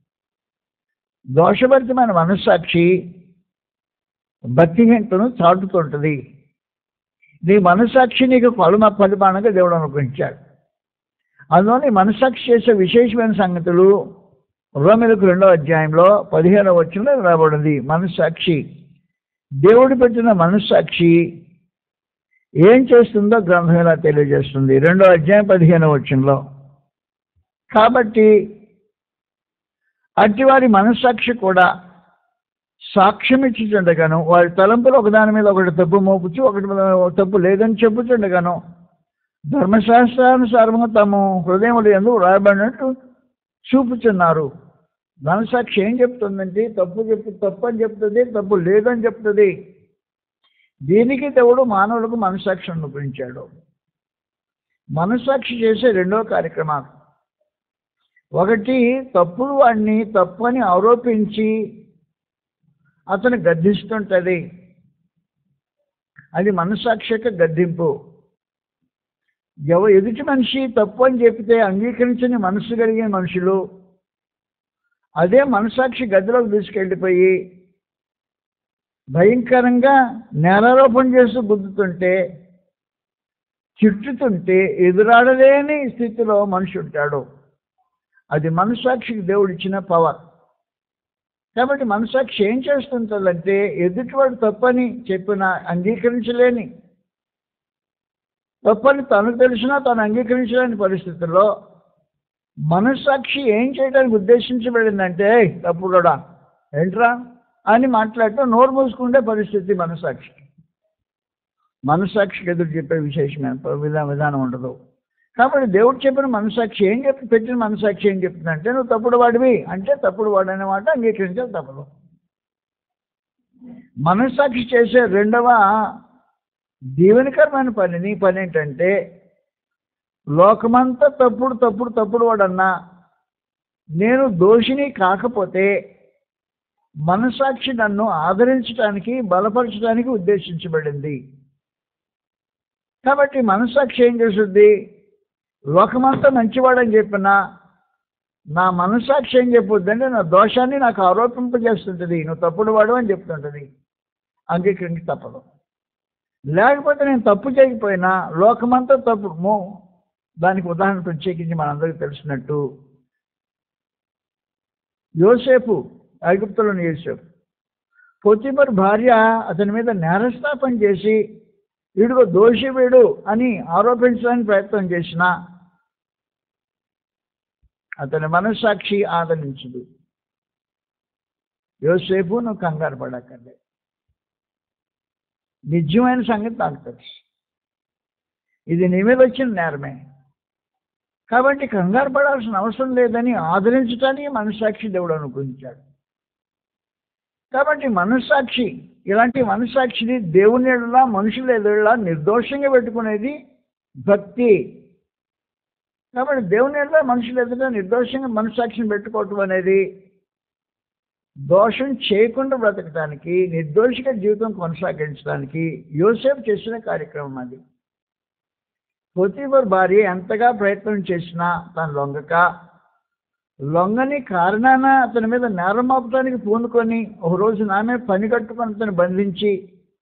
దోషభరితమైన మనస్సాక్షి భక్తిహీనతను చాటుతుంటుంది. నీ మనస్సాక్షి నీకు పలుమ పరిమాణంగా దేవుడు అనుగ్రహించాడు. అందువల్ల నీ మనస్సాక్షి చేసే విశేషమైన సంగతులు రోమీయులకు రెండో అధ్యాయంలో పదిహేనవ వచనంలో రాబడింది. మనస్సాక్షి దేవుడు పెట్టిన మనస్సాక్షి ఏం చేస్తుందో గ్రంథం ఇలా తెలియజేస్తుంది. రెండో అధ్యాయం పదిహేనవ వచనంలో. కాబట్టి అట్టివారి మనస్సాక్షి కూడా సాక్ష్యం ఇచ్చుచుండగాను వారి తలంపులు ఒకదాని మీద ఒకటి తప్పు మోపుచు ఒకటి తప్పు లేదని చెప్పుచుండగాను ధర్మశాస్త్రానుసారము తమ హృదయములు ఎందుకు రాయబడినట్టు చూపుచున్నారు. మనస్సాక్షి ఏం చెప్తుందంటే తప్పు చెప్పు తప్పు అని చెప్తుంది, తప్పు లేదని చెప్తుంది. దీనికి దేవుడు మానవులకు మనస్సాక్షి అనుగ్రహించాడు. మనస్సాక్షి చేసే రెండో కార్యక్రమం ఒకటి తప్పుడు వాడిని తప్పు అని ఆరోపించి అతను గద్దిస్తుంటుంది. అది మనస్సాక్షి యొక్క గద్దింపు. ఎవ ఎదుటి మనిషి తప్పు అని చెప్తే అంగీకరించని మనసు కలిగిన మనుషులు అదే మనసాక్షి గదిలోకి తీసుకెళ్ళిపోయి భయంకరంగా నేరారోపణ చేస్తూ గుద్దుతుంటే చుట్టుతుంటే ఎదురాడలేని స్థితిలో మనిషి ఉంటాడు. అది మనసాక్షికి దేవుడు ఇచ్చిన పవర్. కాబట్టి మనసాక్షి ఏం చేస్తుంటుందంటే ఎదుటివాడు తప్పని చెప్పినా అంగీకరించలేని, తప్పని తనకు తెలిసినా తను అంగీకరించలేని పరిస్థితుల్లో మనస్సాక్షి ఏం చేయడానికి ఉద్దేశించబడిందంటే తప్పుడా ఏంట్రా అని మాట్లాడటం నోరు మూసుకుంటే పరిస్థితి మనస్సాక్షి. మనస్సాక్షికి ఎదురు చెప్పే విశేషమైన విధా విధానం ఉండదు. కాబట్టి దేవుడు చెప్పిన మనస్సాక్షి ఏం చెప్పి పెట్టిన మనస్సాక్షి ఏం చెప్తుందంటే నువ్వు తప్పుడు వాడివి అంటే తప్పుడు వాడు అనే మాట అంగీకరించాలి తప్పదు. మనస్సాక్షి చేసే రెండవ దీవెనకరమైన పనిని పని ఏంటంటే లోకమంతా తప్పుడు తప్పుడు తప్పుడు వాడన్నా నేను దోషిని కాకపోతే మనస్సాక్షి నన్ను ఆదరించడానికి బలపరచడానికి ఉద్దేశించబడింది. కాబట్టి మనస్సాక్షి ఏం చేస్తుంది? లోకమంతా మంచివాడని చెప్పినా నా మనస్సాక్షి ఏం చెప్పొద్దంటే నా దోషాన్ని నాకు ఆరోపింపజేస్తుంటుంది, నువ్వు తప్పుడు వాడు అని చెప్తుంటుంది. అంగీకరించి తప్పదు. లేకపోతే నేను తప్పు చేయకపోయినా లోకమంతా తప్పు. దానికి ఉదాహరణ ప్రత్యేకించి మనందరికీ తెలిసినట్టు యోసేపు, ఐగుప్తులోని యోసేపు, పొతిఫర్ భార్య అతని మీద నేరస్థాపన చేసి వీడిగో దోషి వీడు అని ఆరోపించడానికి ప్రయత్నం చేసిన అతని మనస్సాక్షి ఆదరించదు. యోసేపు నువ్వు కంగారు పడకండి, నిజమైన సంగతి నాకు తెలుసు, ఇది నీ మీద వచ్చిన నేరమే, కాబట్టి కంగారు పడాల్సిన అవసరం లేదని ఆదరించడానికి మనస్సాక్షి దేవుడు అనుగ్రహించాడు. కాబట్టి మనస్సాక్షి ఇలాంటి మనస్సాక్షిని దేవుని ఎదుట మనుషుల ఎదుట నిర్దోషంగా పెట్టుకునేది భక్తి. కాబట్టి దేవుని ఎదుట మనుషుల ఎదుట నిర్దోషంగా మనస్సాక్షిని పెట్టుకోవటం అనేది దోషం చేయకుండా బ్రతకడానికి, నిర్దోషిగా జీవితం కొనసాగించడానికి యోసేపు చేసిన కార్యక్రమం అది. పొతిఫర్ భార్య ఎంతగా ప్రయత్నం చేసినా తను లొంగక, లొంగని కారణాన అతని మీద నేరం మోపడానికి పూనుకొని ఒక రోజు నామే పని కట్టుకొని అతను బంధించి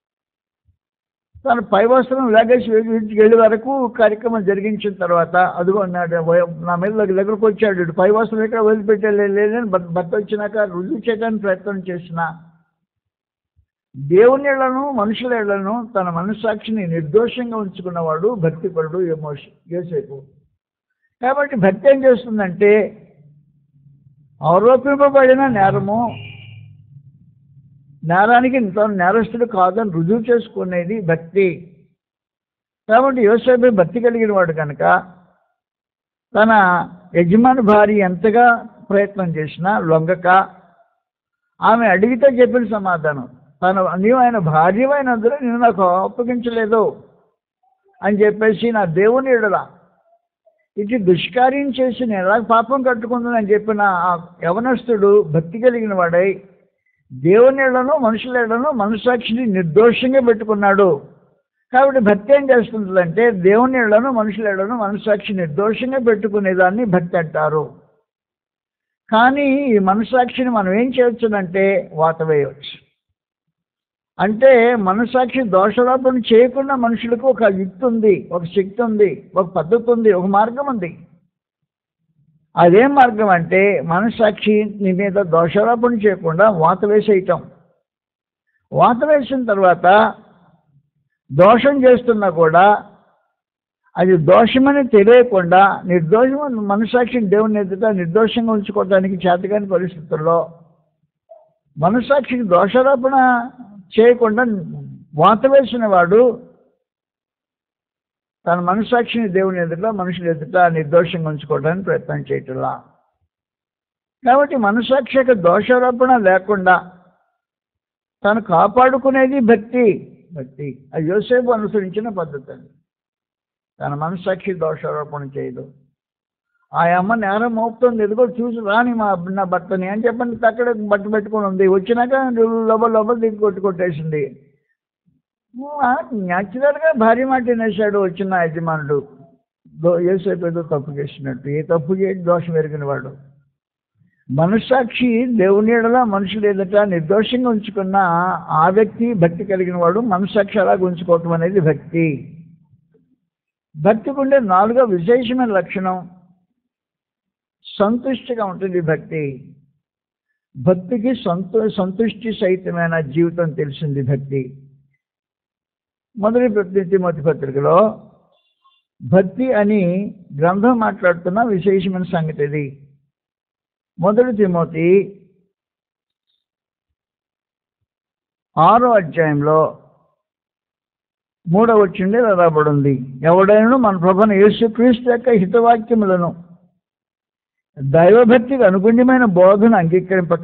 తన పై వస్త్రం లాగేసి వెళ్ళే వరకు కార్యక్రమం జరిగించిన తర్వాత అదిగో నా మీద దగ్గరకు వచ్చాడు, పై వస్త్రం ఎక్కడ వదిలిపెట్టలేదని భర్త వచ్చినాక రుజువు చేయడానికి ప్రయత్నం చేసిన దేవుని ఇళ్లను మనుషుల ఇళ్లను తన మనస్సాక్షిని నిర్దోషంగా ఉంచుకున్నవాడు భక్తిపరుడు యోసేపు. కాబట్టి భక్తి ఏం చేస్తుందంటే ఆరోపింపబడిన నేరము నేరానికి తను నేరస్తుడు కాదని రుజువు చేసుకునేది భక్తి. కాబట్టి యోసేపు భక్తి కలిగిన వాడు కనుక తన యజమాని భార్య ఎంతగా ప్రయత్నం చేసినా లొంగక, ఆమె అడిగితే చెప్పిన సమాధానం తను నీవు ఆయన భార్యమైనందులో నేను నాకు అప్పగించలేదు అని చెప్పేసి నా దేవుని ఎడల ఇటు దుష్కార్యం చేసి నేను ఎలా పాపం కట్టుకుందని చెప్పిన ఆ యవనస్తుడు భక్తి కలిగిన వాడై దేవుని ఎడలను మనుషుల ఎడలను మనస్సాక్షిని నిర్దోషంగా పెట్టుకున్నాడు. కాబట్టి భక్తి ఏం చేస్తుందంటే దేవుని ఎడలను మనుషుల ఎడలను మనస్సాక్షి నిర్దోషంగా పెట్టుకునేదాన్ని భక్తి అంటారు. కానీ ఈ మనస్సాక్షిని మనం ఏం చేయొచ్చునంటే వాత వేయవచ్చు. అంటే మనస్సాక్షి దోషారోపణ చేయకుండా మనుషులకు ఒక యుక్తి ఉంది, ఒక శక్తి ఉంది, ఒక పద్ధతి ఉంది, ఒక మార్గం ఉంది. అదేం మార్గం అంటే మనస్సాక్షి నీ మీద దోషారోపణ చేయకుండా వాత వేసేయటం. వాత వేసిన తర్వాత దోషం చేస్తున్నా కూడా అది దోషమని తెలియకుండా నిర్దోషం మనస్సాక్షిని దేవుని ఎదుట నిర్దోషంగా ఉంచుకోవడానికి చేతకాని పరిస్థితుల్లో మనస్సాక్షికి దోషారోపణ చేయకుండా వాత వేసిన వాడు తన మనస్సాక్షిని దేవుని ఎదుట మనుషుల ఎదుట నిర్దోషంగా ఉంచుకోవడానికి ప్రయత్నం చేయటంలా. కాబట్టి మనస్సాక్షి యొక్క దోషారోపణ లేకుండా తను కాపాడుకునేది భక్తి. భక్తి అది యోసేపు అనుసరించిన పద్ధతి. అది తన మనస్సాక్షి దోషారోపణ చేయదు. ఆ అమ్మ నేరం మోపుతుంది, ఎదుగో చూసి రాని మా నా భర్తని అని చెప్పండి అక్కడ బట్ట పెట్టుకుని ఉంది. వచ్చినాక లోపల లోపల దిగి కొట్టి కొట్టేసింది. న్యాచురల్గా భార్య మాట వినేశాడు వచ్చిన యజమానుడు. దో యేసేపు ఏదో తప్పు చేసినట్టు. ఏ తప్పు చేయడం దోషం ఎరిగిన వాడు. మనస్సాక్షి దేవుని ఎడల మనుషులు ఎదుట నిర్దోషంగా ఉంచుకున్న ఆ వ్యక్తి భక్తి కలిగిన వాడు. మనస్సాక్షి అలాగ ఉంచుకోవటం అనేది భక్తి. భక్తికి ఉండే నాలుగో విశేషమైన లక్షణం సంతుష్టిగా ఉంటుంది భక్తి. భక్తికి సంతు సంతుష్టి సహితమైన జీవితం తెలిసింది భక్తి. మొదటి తిమోతి పత్రికలో భక్తి అని గ్రంథం మాట్లాడుతున్న విశేషమైన సంగతి ఇది. మొదటి తిమోతి ఆరో అధ్యాయంలో మూడవ వచనంలో రాబడి ఉంది. ఎవడైనా మన ప్రభువైన యేసుక్రీస్తు యొక్క హితవాక్యములను దైవభక్తికి అనుగుణ్యమైన బోధన అంగీకరింపక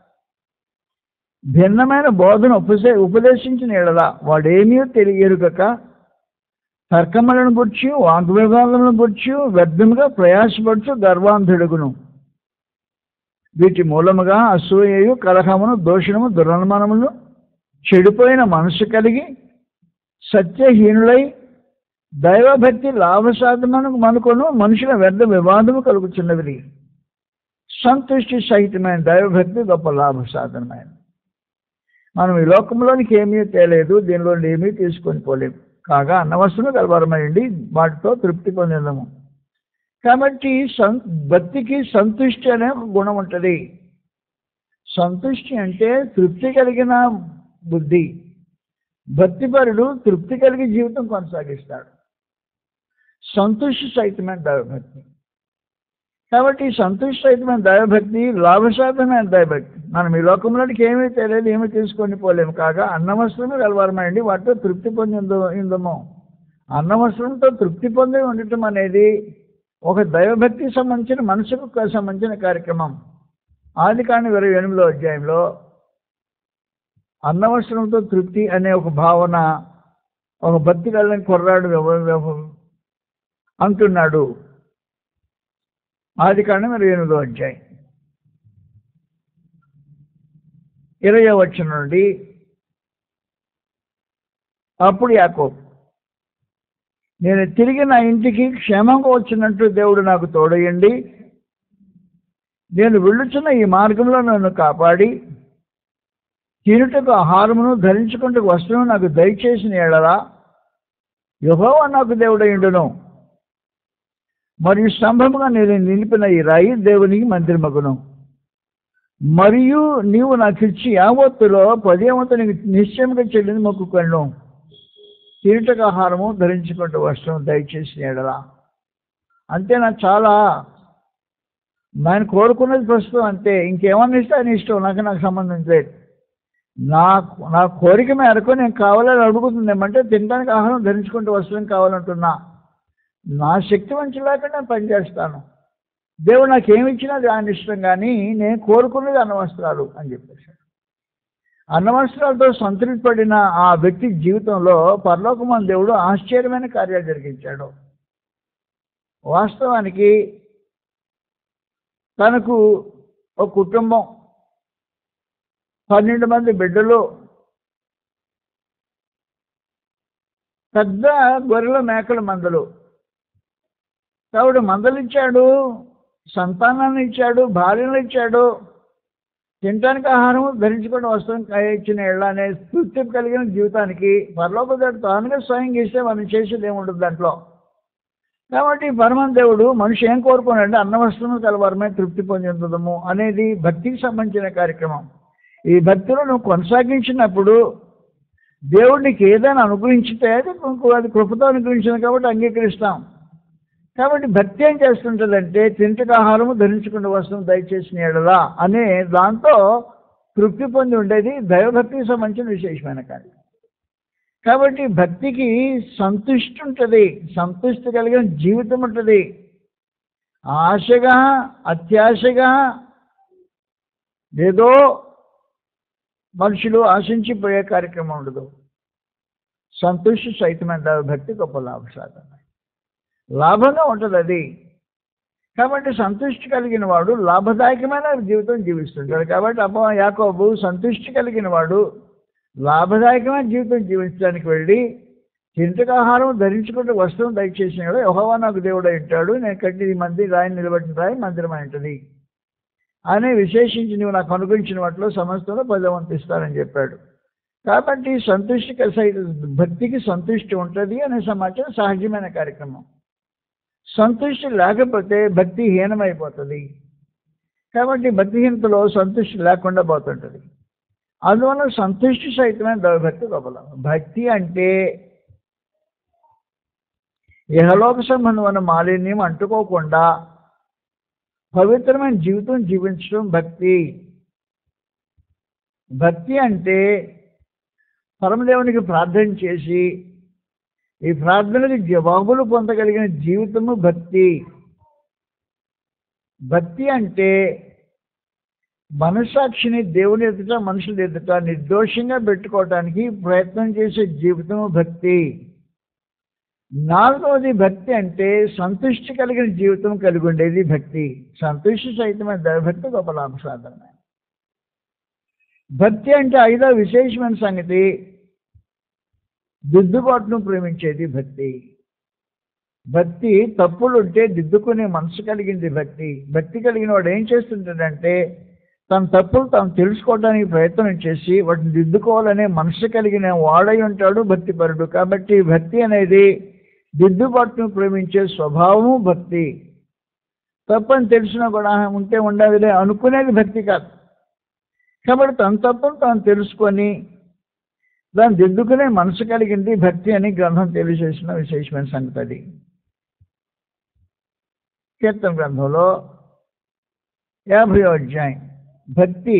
భిన్నమైన బోధన ఉపసే ఉపదేశించిన ఎడల వాడేమీ తెలియరుగక తర్కములను గుర్చి వాగ్వివాదములను గుర్చి వ్యర్థముగా ప్రయాసపడుచు గర్వాంధుడుగును. వీటి మూలముగా అసూయయు కలహమును దోషణము దురనుమానములు చెడిపోయిన మనసు కలిగి సత్యహీనులై దైవభక్తి లాభసాధనకు మనుకొను మనుషుల వ్యర్థ వివాదము కలుగుతున్నవి. సంతుష్టి సహితమైన దైవభక్తి గొప్ప లాభసాధనమైన. మనం ఈ లోకంలోనికి ఏమీ తేలేదు, దీనిలో ఏమీ తీసుకొని పోలేము. కాగా అన్నవసరము కలవరమైంది, వాటితో తృప్తి పొందేదము. కాబట్టి సం భక్తికి సంతుష్టి అనే ఒక గుణం ఉంటుంది. సంతుష్టి అంటే తృప్తి కలిగిన బుద్ధి. భక్తిపరుడు తృప్తి కలిగి జీవితం కొనసాగిస్తాడు. సంతుష్టి సహితమైన దైవభక్తి. కాబట్టి సంతుష్టి సహితమైన దైవభక్తి లాభసాధమైన దైవభక్తి. మనం ఈ లోకంలోనికి ఏమీ తెలియదు, ఏమీ తీసుకొని పోలేము. కాగా అన్నవస్త్రము కలవరమైంది, వాటితో తృప్తి పొంది ఇందము. అన్నవస్త్రంతో తృప్తి పొంది ఉండటం అనేది ఒక దైవభక్తికి సంబంధించిన మనసుకు సంబంధించిన కార్యక్రమం. ఆది కాండం ఇరవై ఎనిమిదో అధ్యాయంలో అన్నవస్త్రంతో తృప్తి అనే ఒక భావన ఒక భక్తి కలిగిన కుర్రాడు అంటున్నాడు. ఆది కాండం ఇరవై ఎనిమిదో అధ్యాయం ఇరవై వచనం నుండి, అప్పుడు యాకోబు, నేను తిరిగి నా ఇంటికి క్షేమంగా వచ్చినట్టు దేవుడు నాకు తోడయండి. నేను వెళ్ళుచున్న ఈ మార్గంలో నన్ను కాపాడి తినుటకు ఆహారమును ధరించుకుంటూ వస్త్రము నాకు దయచేసిన ఎడలా యెహోవా నాకు దేవుడయుండును. మరియు స్తంభముగా నేను నిలిపిన ఈ రాయి దేవునికి మందిరమగును. మరియు నీవు నాకు ఇచ్చి యావత్తులో పదేవంతు నీకు నిశ్చయంగా చెల్లింది మొక్కుకొను. తినుటకు ఆహారము ధరించుకుంటూ వస్త్రం దయచేసిన ఎడలా. అంతే, నాకు చాలా నేను కోరుకున్నది ప్రస్తుతం అంతే. ఇంకేమన్నా ఇస్తే ఆయన ఇష్టం, నాకు నాకు సంబంధం లేదు. నా నా కోరిక మేరకు నేను కావాలని అడుగుతుంది ఏమంటే తినడానికి ఆహారం ధరించుకుంటూ వస్త్రం కావాలంటున్నా. నా శక్తి మంచి లేకుండా నేను పనిచేస్తాను. దేవుడు నాకేమి ఇచ్చినా అది ఆయన ఇష్టం, కానీ నేను కోరుకున్నది అన్నవస్త్రాలు అని చెప్పేశాడు. అన్నవస్త్రాలతో సంతృప్తి పడిన ఆ వ్యక్తి జీవితంలో పరలోకమందు దేవుడు ఆశ్చర్యమైన కార్యాలు జరిగించాడు. వాస్తవానికి తనకు ఒక కుటుంబం, పన్నెండు మంది బిడ్డలు, పెద్ద గొర్రెల మేకల మందలు, దేవుడు మందలు ఇచ్చాడు, సంతానాన్ని ఇచ్చాడు, భార్యను ఇచ్చాడు, తినడానికి ఆహారం ధరించుకుని వస్త్రం ఇచ్చిన ఎళ్ళ అనే తృప్తి కలిగిన జీవితానికి పరలోక దేవుడు తానుగా స్వయం ఇస్తే మనం చేసేది ఏముంటుంది దాంట్లో. కాబట్టి పరమాన్ దేవుడు మనిషి ఏం కోరుకున్నాడంటే అన్నవస్త్రము కలవరమే తృప్తి పొందుదము అనేది భక్తికి సంబంధించిన కార్యక్రమం. ఈ భక్తిలో నువ్వు కొనసాగించినప్పుడు దేవుడు నీకు ఏదైనా అనుగ్రహించితే అది అది కృపతో అనుగ్రహించింది కాబట్టి అంగీకరిస్తాం. కాబట్టి భక్తి ఏం చేస్తుంటుందంటే తింటకు ఆహారము ధరించుకున్న వస్త్రం దయచేసిన ఎడలా అనే దాంతో తృప్తి పొంది ఉండేది దైవభక్తికి సంబంధించిన విశేషమైన కార్యం. కాబట్టి భక్తికి సంతుష్టి ఉంటుంది, సంతృష్టి కలిగిన జీవితం ఉంటుంది. ఆశగా అత్యాశగా ఏదో మనుషులు ఆశించిపోయే కార్యక్రమం ఉండదు. సంతృష్టి సహితమైన దైవభక్తి గొప్ప లాభసాధన, లాభంగా ఉంటుంది అది. కాబట్టి సంతృష్టి కలిగిన వాడు లాభదాయకమైన జీవితం జీవిస్తుంటాడు. కాబట్టి అబ్బా యాకోబు సంతృష్టి కలిగిన వాడు లాభదాయకమైన జీవితం జీవించడానికి వెళ్ళి తింటకాహారం ధరించుకుంటే వస్త్రం దయచేసిన కూడా యెహోవా నాకు దేవుడై ఉంటాడు, నేను కట్టిన మంది రాయి నిలబడిన రాయి మందిరం ఉంటుంది అని విశేషించి నువ్వు నాకు అనుగ్రహించిన వాటిలో సమస్తంలో పదవంతు ఇస్తానని చెప్పాడు. కాబట్టి సంతుష్టి కలిసి భక్తికి సంతుష్టి ఉంటుంది అనే సమాచారం సహజమైన కార్యక్రమం. సంతుష్టి లేకపోతే భక్తి హీనమైపోతుంది. కాబట్టి భక్తిహీనతలో సంతుష్టి లేకుండా పోతుంటుంది. అందువల్ల సంతుష్టి సహితమైన దైవభక్తి గొప్పల. భక్తి అంటే ఇహలోక సంబంధమైన మాలిన్యం అంటుకోకుండా పవిత్రమైన జీవితం జీవించడం భక్తి. భక్తి అంటే పరమదేవునికి ప్రార్థన చేసి ఈ ప్రార్థనకి జవాబులు పొందగలిగిన జీవితము భక్తి. భక్తి అంటే మనస్సాక్షిని దేవుని ఎదుట మనుషుల ఎదుట నిర్దోషంగా పెట్టుకోవడానికి ప్రయత్నం చేసే జీవితము భక్తి. నాలుగవది భక్తి అంటే సంతృష్టి కలిగిన జీవితం కలిగి ఉండేది భక్తి. సంతృష్టి సహితమైన దైవభక్తి గొప్ప లాభసాధన. భక్తి అంటే ఐదవ విశేషమైన సంగతి దిద్దుబాటును ప్రేమించేది భక్తి. భక్తి తప్పులుంటే దిద్దుకునే మనసు కలిగింది భక్తి. భక్తి కలిగిన వాడు ఏం చేస్తుంటాడంటే తన తప్పులు తాను తెలుసుకోవడానికి ప్రయత్నం చేసి వాటిని దిద్దుకోవాలనే మనసు కలిగిన వాడై ఉంటాడు భక్తిపరుడు. కాబట్టి భక్తి అనేది దిద్దుబాటును ప్రేమించే స్వభావము భక్తి. తప్పని తెలిసినా కూడా ఉంటే ఉండదులే అనుకునేది భక్తి కాదు. కాబట్టి తన తప్పును తాను తెలుసుకొని దాన్ని దిద్దుకునే మనసు కలిగింది భక్తి అని గ్రంథం తెలియజేసిన విశేషమైన సంగతి అది. కీర్తన గ్రంథంలో యాభై అధ్యాయం భక్తి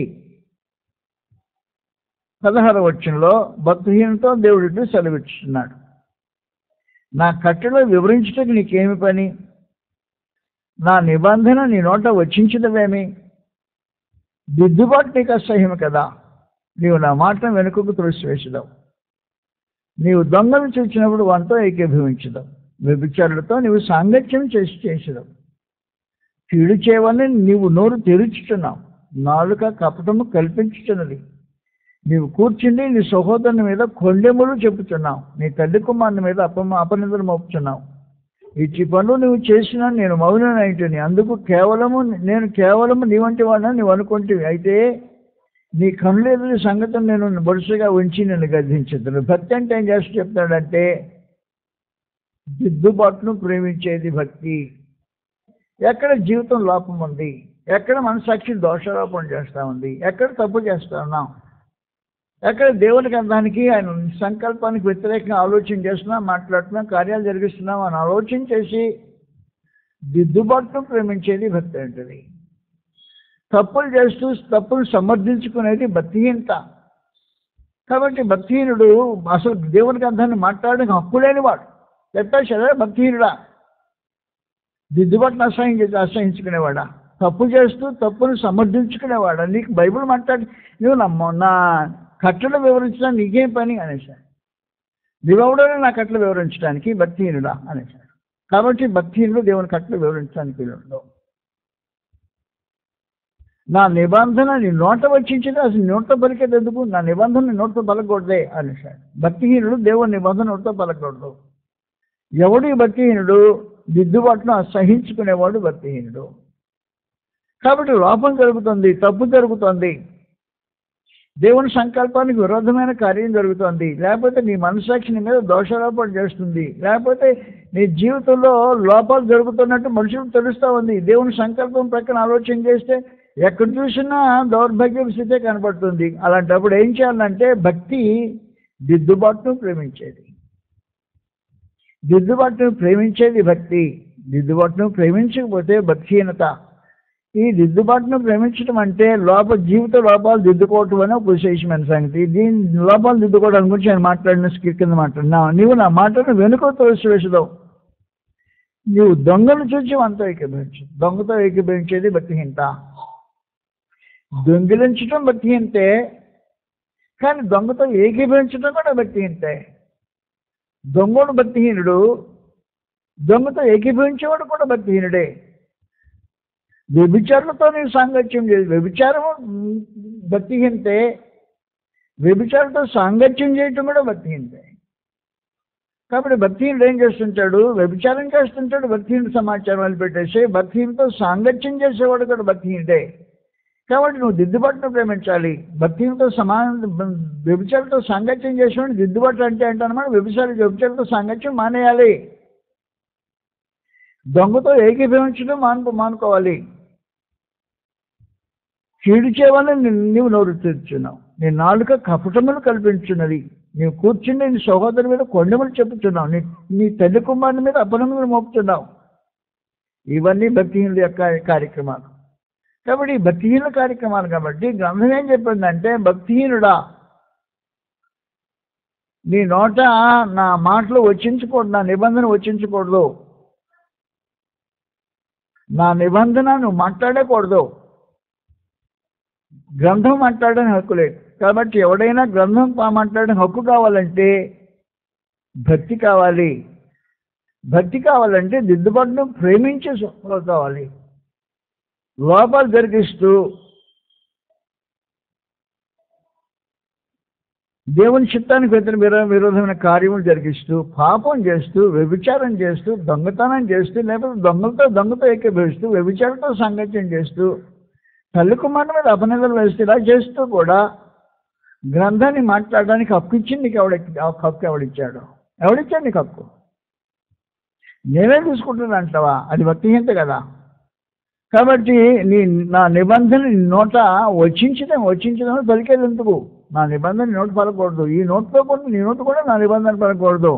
పదహారు వచనంలో భక్తిహీనతో దేవుడితో సెలవిస్తున్నాడు. నా కట్టలో వివరించడానికి నీకేమి పని, నా నిబంధన నీ నోట వచ్చించడమేమి, దిద్దుబాటు నీకు అసహ్యం కదా, నీవు నా మాటను వెనుకకు త్రోసివేసదావు, నీవు దొంగలు చూచినప్పుడు వాటితో ఏకీభవించదావు, వ్యభిచారులతో నీవు సాంగత్యం చేసి చేసదావు, కీడు చేయవలని నీవు నోరు తెరుచుచున్నావు, నాలుక కపటము కల్పించుచున్నది, నీవు కూర్చుండి నీ సహోదరుని మీద కొండెములు చెప్పుచున్నావు, నీ తల్లి కుమారుని మీద అపమ అపనిందలు మోపుచున్నావు. ఇచ్చి పనులు నువ్వు చేసినా నేను మౌననైంటిని, అందుకు కేవలము నేను కేవలము నీ వంటి వాడిని నువ్వు అనుకుంటేవి. అయితే నీ కనులేని సంగతిని నేను బొరుసగా ఉంచి నేను గద్దించదు. భక్తి అంటే ఏం చేస్తూ చెప్తాడంటే దిద్దుబాటును ప్రేమించేది భక్తి. ఎక్కడ జీవితం లోపం ఉంది, ఎక్కడ మనసాక్షి దోషారోపణ చేస్తూ ఉంది, ఎక్కడ తప్పు చేస్తూ ఉన్నాం, ఎక్కడ దేవుని గ్రంథానికి ఆయన సంకల్పానికి వ్యతిరేకంగా ఆలోచన చేస్తున్నాం, మాట్లాడుతున్నాం, కార్యాలు జరిగిస్తున్నాం అని ఆలోచన చేసి దిద్దుబాటును ప్రేమించేది భక్తి అంటది. తప్పులు చేస్తూ తప్పులు సమర్థించుకునేది భక్తిహీనత. కాబట్టి భక్తిహీనుడు అసలు దేవుని గ్రంథాన్ని మాట్లాడడానికి హక్కు లేనివాడు. చెప్పేసారా భక్తిహీనుడా, దిద్దుబాటును అసహ్యం చేసి అసహించుకునేవాడా, తప్పు చేస్తూ తప్పును సమర్థించుకునేవాడా, నీకు బైబిల్ మాట్లాడి నువ్వు నా నా కట్టలు వివరించడానికి నీకేం పని అనేసాడు. దేవుడే నా కట్టలు వివరించడానికి భక్తిహీనుడా అనేసాడు. కాబట్టి భక్తిహీనుడు దేవుని కట్టలు వివరించడానికి వీలుండవు. నా నిబంధన నీ నోట వచ్చించింది, అసలు నోట్తో పలికేది ఎందుకు, నా నిబంధన నీ నోట్తో పలకూడదే అనేసాడు. భక్తిహీనుడు దేవుని నిబంధన నోట్తో పలకూడదు. ఎవడు భక్తిహీనుడు, దిద్దుబాటును అసహించుకునేవాడు భక్తిహీనుడు. కాబట్టి లోపం జరుగుతుంది, తప్పు జరుగుతుంది, దేవుని సంకల్పానికి విరోధమైన కార్యం జరుగుతుంది, లేకపోతే నీ మనసాక్షి మీద దోషారోపణ చేస్తుంది, లేకపోతే నీ జీవితంలో లోపాలు జరుగుతున్నట్టు మనుషులకు తెలుస్తూ ఉంది. దేవుని సంకల్పం ప్రక్కన ఆలోచన చేస్తే ఎక్కడ చూసినా దౌర్భాగ్య స్థితే కనపడుతుంది. అలాంటప్పుడు ఏం చేయాలంటే భక్తి దిద్దుబాటును ప్రేమించేది. దిద్దుబాటును ప్రేమించేది భక్తి. దిద్దుబాటును ప్రేమించకపోతే భక్తిహీనత. ఈ దిద్దుబాటును ప్రేమించడం అంటే లోప జీవిత లోపాలు దిద్దుకోవటం అనే ఒక విశేషమైన సంగతి. దీని లోపాలు దిద్దుకోవడం గురించి నేను మాట్లాడిన స్కిల్ కింద మాట్లాడినా, నీవు నా మాటను వెనుక తోసివేసదావు, నీవు దొంగను చూసి అంతా ఏకీభవించు. దొంగతో ఏకీభవించేది భక్తిహీనత. దొంగిలించడం భక్తిహీనతే, కానీ దొంగతో ఏకీభవించడం కూడా భక్తిహీనతే. దొంగడు భక్తిహీనుడు, దొంగతో ఏకీభవించేవాడు కూడా భక్తిహీనుడే. వ్యభిచారులతో నేను సాంగత్యం చేసి, వ్యభిచారం భక్తిహీనతే, వ్యభిచారులతో సాంగత్యం చేయటం కూడా భక్తిహీనతే. కాబట్టి భక్తిహీనుడు ఏం చేస్తుంటాడు? వ్యభిచారం చేస్తుంటాడు. భక్తిహీనుడు సమాచారం వదిలిపెట్టేసి భక్తిహీనుతో సాంగత్యం చేసేవాడు కూడా భక్తిహీనుడే. కాబట్టి నువ్వు దిద్దుబాటును ప్రేమించాలి. భక్తితో సమాన వ్యభిచారంతో సాంగత్యం చేసేవాడు దిద్దుబాటు అంటే ఏంటన్నమాట, వ్యభిచార వ్యభిచారంతో సాంగత్యం మానేయాలి. దొంగతో ఏకీభవించడం మాను మానుకోవాలి. కీడు చేయవాలని నీవు నోరు తెరుచున్నావు, నీ నాలుక కపటములు కల్పించున్నది. నీవు కూర్చుని నీ సహోదరు మీద కొండములు చెప్పుతున్నావు, నీ నీ తల్లి కుమారుని మీద అపనములు మోపుతున్నావు. ఇవన్నీ భక్తిహీనుల యొక్క కార్యక్రమాలు. కాబట్టి భక్తిహీనుల కార్యక్రమాలు. కాబట్టి గ్రంథం ఏం చెప్పిందంటే, భక్తిహీనుడా నీ నోట నా మాటలు వచ్చించకూడదు, నా నిబంధన వచ్చించకూడదు, నా నిబంధన నువ్వు మాట్లాడకూడదు. గ్రంథం మాట్లాడని హక్కు లేదు. కాబట్టి ఎవడైనా గ్రంథం మాట్లాడని హక్కు కావాలంటే భక్తి కావాలి. భక్తి కావాలంటే దిద్దుబాటును ప్రేమించే స్వభావం కావాలి. లోపాలు జరిగిస్తూ దేవుని చిత్తానికి వ్యతిరేక విరోధమైన కార్యములు జరిగిస్తూ పాపం చేస్తూ వ్యభిచారం చేస్తూ దొంగతనం చేస్తూ లేకపోతే దొంగలతో దొంగతో ఏకీభవిస్తూ వ్యభిచారంతో సాంగత్యం చేస్తూ తల్లి కుమారుని మీద అపనిందలు వేస్తూ ఇలా చేస్తూ కూడా గ్రంథాన్ని మాట్లాడడానికి హక్కు ఇచ్చింది నీకు ఎవడ హక్కు ఎవడిచ్చాడు? ఎవడిచ్చాడు నీకు హక్కు? నేనే తీసుకుంటున్నా అంటావా? అది భక్తిహీనత కదా. కాబట్టి నీ నా నిబంధన నీ నోట వచ్చించడం వచ్చించడం పలికేది ఎందుకు? నా నిబంధన నీ నోటు పలకూడదు. ఈ నోటుతో కూడా నీ నోటు కూడా నా నిబంధన పలకూడదు.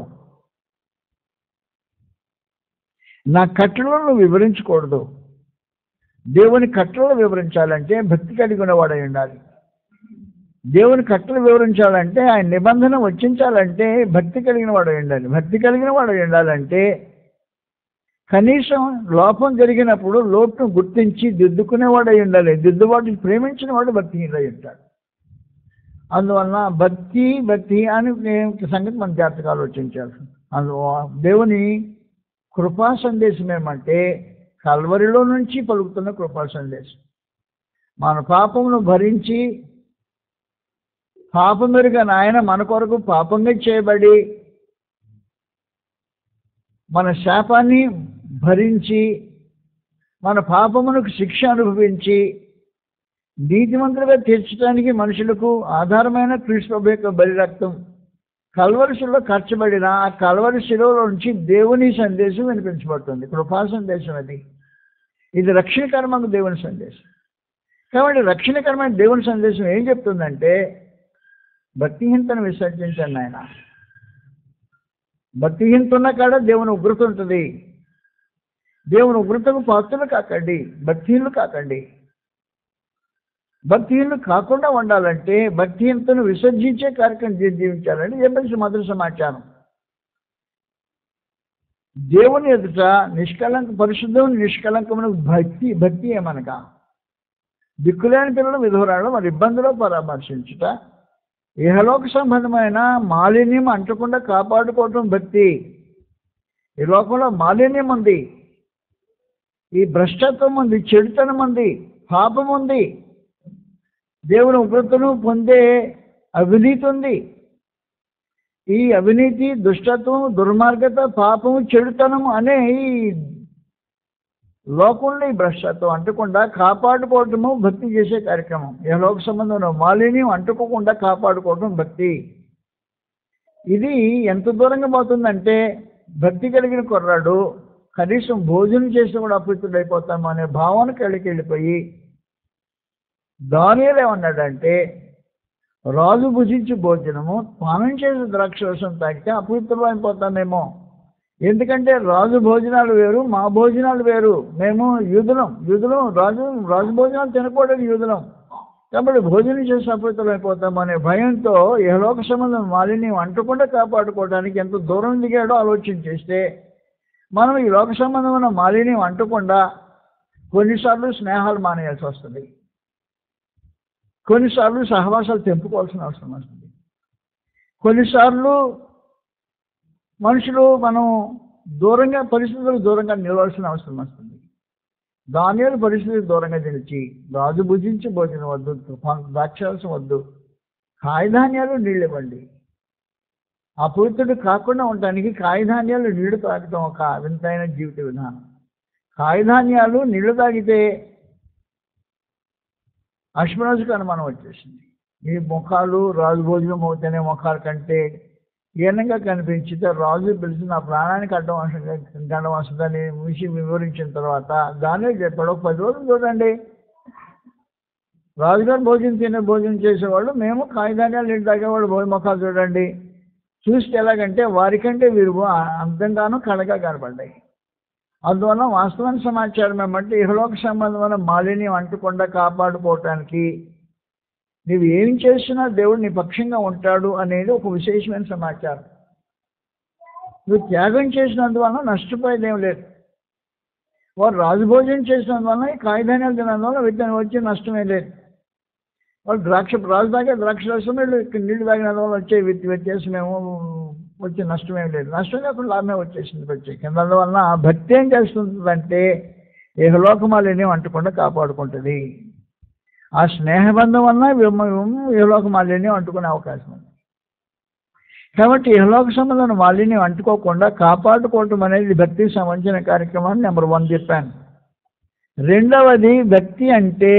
నా కట్టలను నువ్వు వివరించకూడదు. దేవుని కట్టలు వివరించాలంటే భక్తి కలిగిన వాడై ఉండాలి. దేవుని కట్టలు వివరించాలంటే ఆయన నిబంధన వచ్చించాలంటే భక్తి కలిగిన వాడై ఉండాలి. భక్తి కలిగిన వాడై ఉండాలంటే కనీసం లోపం జరిగినప్పుడు లోటును గుర్తించి దిద్దుకునేవాడై ఉండాలి. దిద్దుబాటు ప్రేమించిన వాడు భక్తిహీనుడై ఉంటాడు. అందువలన భక్తి భక్తి అని సంగతి మన జాగ్రత్తగా ఆలోచించాలి. అందు దేవుని కృపా సందేశం ఏమంటే కల్వరిలో నుంచి పలుకుతున్న కృపా సందేశం. మన పాపమును భరించి పాపమెరుగని ఆయన మన కొరకు పాపంగా చేయబడి మన శాపాన్ని భరించి మన పాపమునకు శిక్ష అనుభవించి నీతిమంతులుగా తీర్చడానికి మనుషులకు ఆధారమైన క్రీస్తు యొక్క బలి రక్తం కల్వరి శిలువలో ఖర్చబడిన ఆ కల్వరి శిలువలో నుంచి దేవుని సందేశం వినిపించబడుతుంది. కృపా సందేశం అది. ఇది రక్షణకరమైన దేవుని సందేశం. కాబట్టి రక్షణకరమైన దేవుని సందేశం ఏం చెప్తుందంటే భక్తిహీనతను విసర్జించండి ఆయన. భక్తిహీనత ఉన్న కాడ దేవుని ఉగ్రత ఉంటుంది. దేవుని ఉగ్రతకు పాత్రలు కాకండి, భక్తిహీనులు కాకండి. భక్తిహీనులు కాకుండా ఉండాలంటే భక్తిహీనతను విసర్జించే కార్యక్రమం జీవించాలని చెప్పేసి మొదటి సమాచారం. దేవుని ఎదుట నిష్కలంక పరిశుద్ధం నిష్కలంకమైన భక్తి భక్తి ఏమనగా దిక్కులేని పిల్లలు విధురాలు మరి ఇబ్బందులు పరామర్శించుట, ఇహలోక సంబంధమైన మాలిన్యం అంటకుండా కాపాడుకోవటం భక్తి. ఈ లోకంలో మాలిన్యం ఉంది, ఈ భ్రష్టత్వం ఉంది, చెడుతనం ఉంది, పాపం ఉంది, దేవుని ఉగ్రతను పొందే అవినీతి ఉంది. ఈ అవినీతి దుష్టత్వం దుర్మార్గత పాపము చెడుతనము అనే ఈ లోకంలో ఈ భ్రష్టత్వం అంటకుండా కాపాడుకోవటము భక్తి చేసే కార్యక్రమం. ఈ లోక సంబంధంలో మాలిన్యం అంటుకోకుండా కాపాడుకోవటం భక్తి. ఇది ఎంత దూరంగా పోతుందంటే భక్తి కలిగిన కుర్రాడు కనీసం భోజనం చేసి కూడా అపవిత్రుడైపోతాము అనే భావనకి వెళ్ళకి వెళ్ళిపోయి దానియేలు ఏమన్నాడంటే రాజు భుజించి భోజనము పానం చేసి ద్రాక్షరసం తాగితే అపవిత్రులు అయిపోతామేమో. ఎందుకంటే రాజు భోజనాలు వేరు, మా భోజనాలు వేరు. మేము యూదులం యూదులం రాజు రాజు భోజనాలు తినకూడదు యూదులం. కాబట్టి భోజనం చేసి అపవిత్రులు అయిపోతాం అనే భయంతో ఇహలోక సంబంధం మాలిన్యం అంటకుండా కాపాడుకోవడానికి ఎంత దూరం దిగాడో ఆలోచన చేస్తే మనం ఈ లోక సంబంధమైన మాలిన్యం అంటకుండా కొన్నిసార్లు స్నేహాలు మానేయాల్సి వస్తుంది, కొన్నిసార్లు సహవాసాలు తెంపుకోవాల్సిన అవసరం వస్తుంది, కొన్నిసార్లు మనుషులు మనం దూరంగా పరిస్థితులకు దూరంగా నిలవాల్సిన అవసరం వస్తుంది. దానియేలు పరిస్థితులకు దూరంగా నిలిచి రాజు భుజించి భోజనం వద్దు, ద్రాక్షరసం వద్దు, కాయధాన్యాలు నీళ్ళు ఇవ్వండి, అపవిత్రుడు కాకుండా ఉండటానికి కాయధాన్యాలు నీళ్లు తాగటం ఒక వింతైన జీవిత విధానం. కాయధాన్యాలు నీళ్లు తాగితే అశ్వరాజుకు అనుమానం వచ్చేసింది. ఈ ముఖాలు రాజు భోజనం అవుతేనే ముఖాల కంటే ఈనంగా కనిపించితే రాజు పిలిచి నా ప్రాణానికి అడ్డం గండం వస్తుందని విషయం వివరించిన తర్వాత దానిలో చెప్పాడు, ఒక పది రోజులు చూడండి, రాజుగారు భోజనం తినే భోజనం చేసేవాళ్ళు, మేము కాయధాన్యాలు నీళ్ళు తాగేవాళ్ళు భోజన ముఖాలు చూడండి. చూస్తే ఎలాగంటే వారికంటే వీరు అందంగానూ కళగా కనపడ్డాయి. అందువల్ల వాస్తవాన్ని సమాచారం ఏమంటే ఇహలోక సంబంధమైన మాలిన్యం అంటకుండా కాపాడుకోవటానికి నీవు ఏం చేసినా దేవుడు నీ పక్షంగా ఉంటాడు అనేది ఒక విశేషమైన సమాచారం. నువ్వు త్యాగం చేసినందువల్ల నష్టపోయేదేం లేదు. వారు రాజభోజనం చేసినందువల్ల ఈ కాయధాన్యాలు తినందువల్ల వీటిని వచ్చే నష్టమే లేదు. వాళ్ళు ద్రాక్ష రాజు తాగే ద్రాక్ష రసం వీళ్ళు నీళ్ళు తాగినందువల్ల వచ్చే వ్యత్యాసమేమో వచ్చే నష్టమేం లేదు. నష్టం లేకుండా లాభమే వచ్చేసింది ప్రత్యేకంగా. అందువలన భక్తి ఏం చేస్తుందంటే ఇహలోకమాలిన్యం అంటకుండా కాపాడుకుంటుంది. ఆ స్నేహబంధం వలన ఇహలోక మాలిన్యం అంటుకునే అవకాశం ఉంది. కాబట్టి ఇహలోక సంబంధం మాలిన్యం అంటుకోకుండా కాపాడుకోవటం అనేది భక్తికి సంబంధించిన కార్యక్రమాన్ని నెంబర్ వన్ చెప్పాను. రెండవది, భక్తి అంటే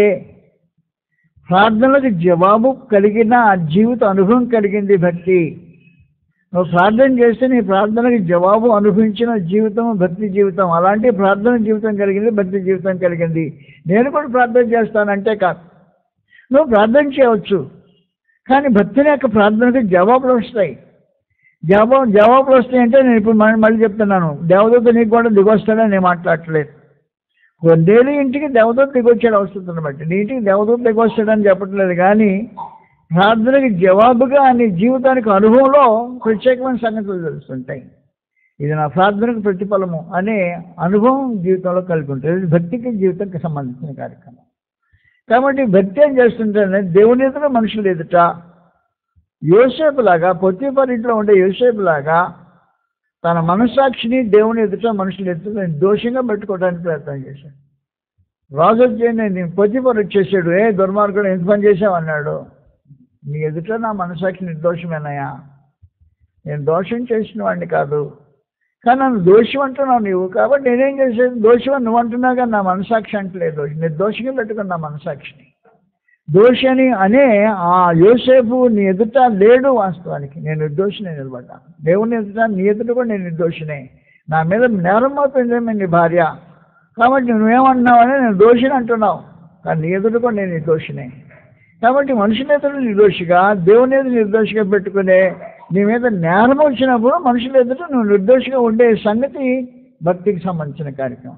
ప్రార్థనలకు జవాబు కలిగిన జీవిత అనుభవం కలిగింది భక్తి. నువ్వు ప్రార్థన చేస్తే నీ ప్రార్థనకి జవాబు అనుభవించిన జీవితం భక్తి జీవితం. అలాంటి ప్రార్థన జీవితం కలిగింది, భక్తి జీవితం కలిగింది. నేను కూడా ప్రార్థన చేస్తానంటే కాదు, నువ్వు ప్రార్థన చేయవచ్చు, కానీ భక్తిని యొక్క ప్రార్థనకి జవాబులు వస్తాయి. జవాబు జవాబులు వస్తాయంటే నేను ఇప్పుడు మళ్ళీ చెప్తున్నాను, దేవదూత నీకు కూడా దిగొస్తాడని నేను మాట్లాడట్లేదు. కొన్నేళ్ళు ఇంటికి దేవదూత దిగొచ్చాడు అవసరం బట్టి, నీ ఇంటికి దేవదూత దిగొస్తాడని చెప్పట్లేదు. కానీ ప్రార్థనకి జవాబుగా నీ జీవితానికి అనుభవంలో ప్రత్యేకమైన సంగతులు తెలుస్తుంటాయి. ఇది నా ప్రార్థనకు ప్రతిఫలము అనే అనుభవం జీవితంలో కలిగి ఉంటుంది. ఇది భక్తికి జీవితానికి సంబంధించిన కార్యక్రమం. కాబట్టి భక్తి ఏం చేస్తుంటే దేవుని ఎదుట మనుషులు ఎదుట యోసేపులాగా, పొత్తిఫర్ ఇంట్లో ఉండే యోసేపులాగా తన మనస్సాక్షిని దేవుని ఎదుట మనుషులు ఎదుట నిర్దోషంగా పెట్టుకోవడానికి ప్రయత్నం చేశాడు. రాజు వచ్చి పొత్తిఫర్ వచ్చేసాడు, ఏ దుర్మార్గుడు ఎంత పని చేసావు అన్నాడు. నీ ఎదుట నా మనస్సాక్షి నిర్దోషమేనయ్యా, నేను దోషం చేసిన వాడిని కాదు, కానీ నన్ను దోషం అంటున్నావు నీవు, కాబట్టి నేనేం చేసేది దోషం అని నువ్వు అంటున్నావు, కానీ నా మనసాక్షి అంటలేదు. నిర్దోషంగా పెట్టుకుని నా మనసాక్షిని దోషి అని అనే ఆ యోసేపు నీ ఎదుట లేడు. వాస్తవానికి నేను నిర్దోషినే నిలబడ్డాను. దేవుని ఎదుట నీ ఎదుట కూడా నేను నిర్దోషినే. నా మీద నేరం మోపిందేమో నీ భార్య, కాబట్టి నువ్వేమన్నావు అని నేను దోషిని అంటున్నావు, కానీ నీ ఎదుట కూడా నేను నిర్దోషినే. కాబట్టి మనుషుల ఎదుట నిర్దోషిగా, దేవుని ఎదుట నిర్దోషిగా పెట్టుకునే నీ మీద నేరం వచ్చినప్పుడు మనుషుల ఎదుట నువ్వు నిర్దోషిగా ఉండే సంగతి భక్తికి సంబంధించిన కార్యక్రమం.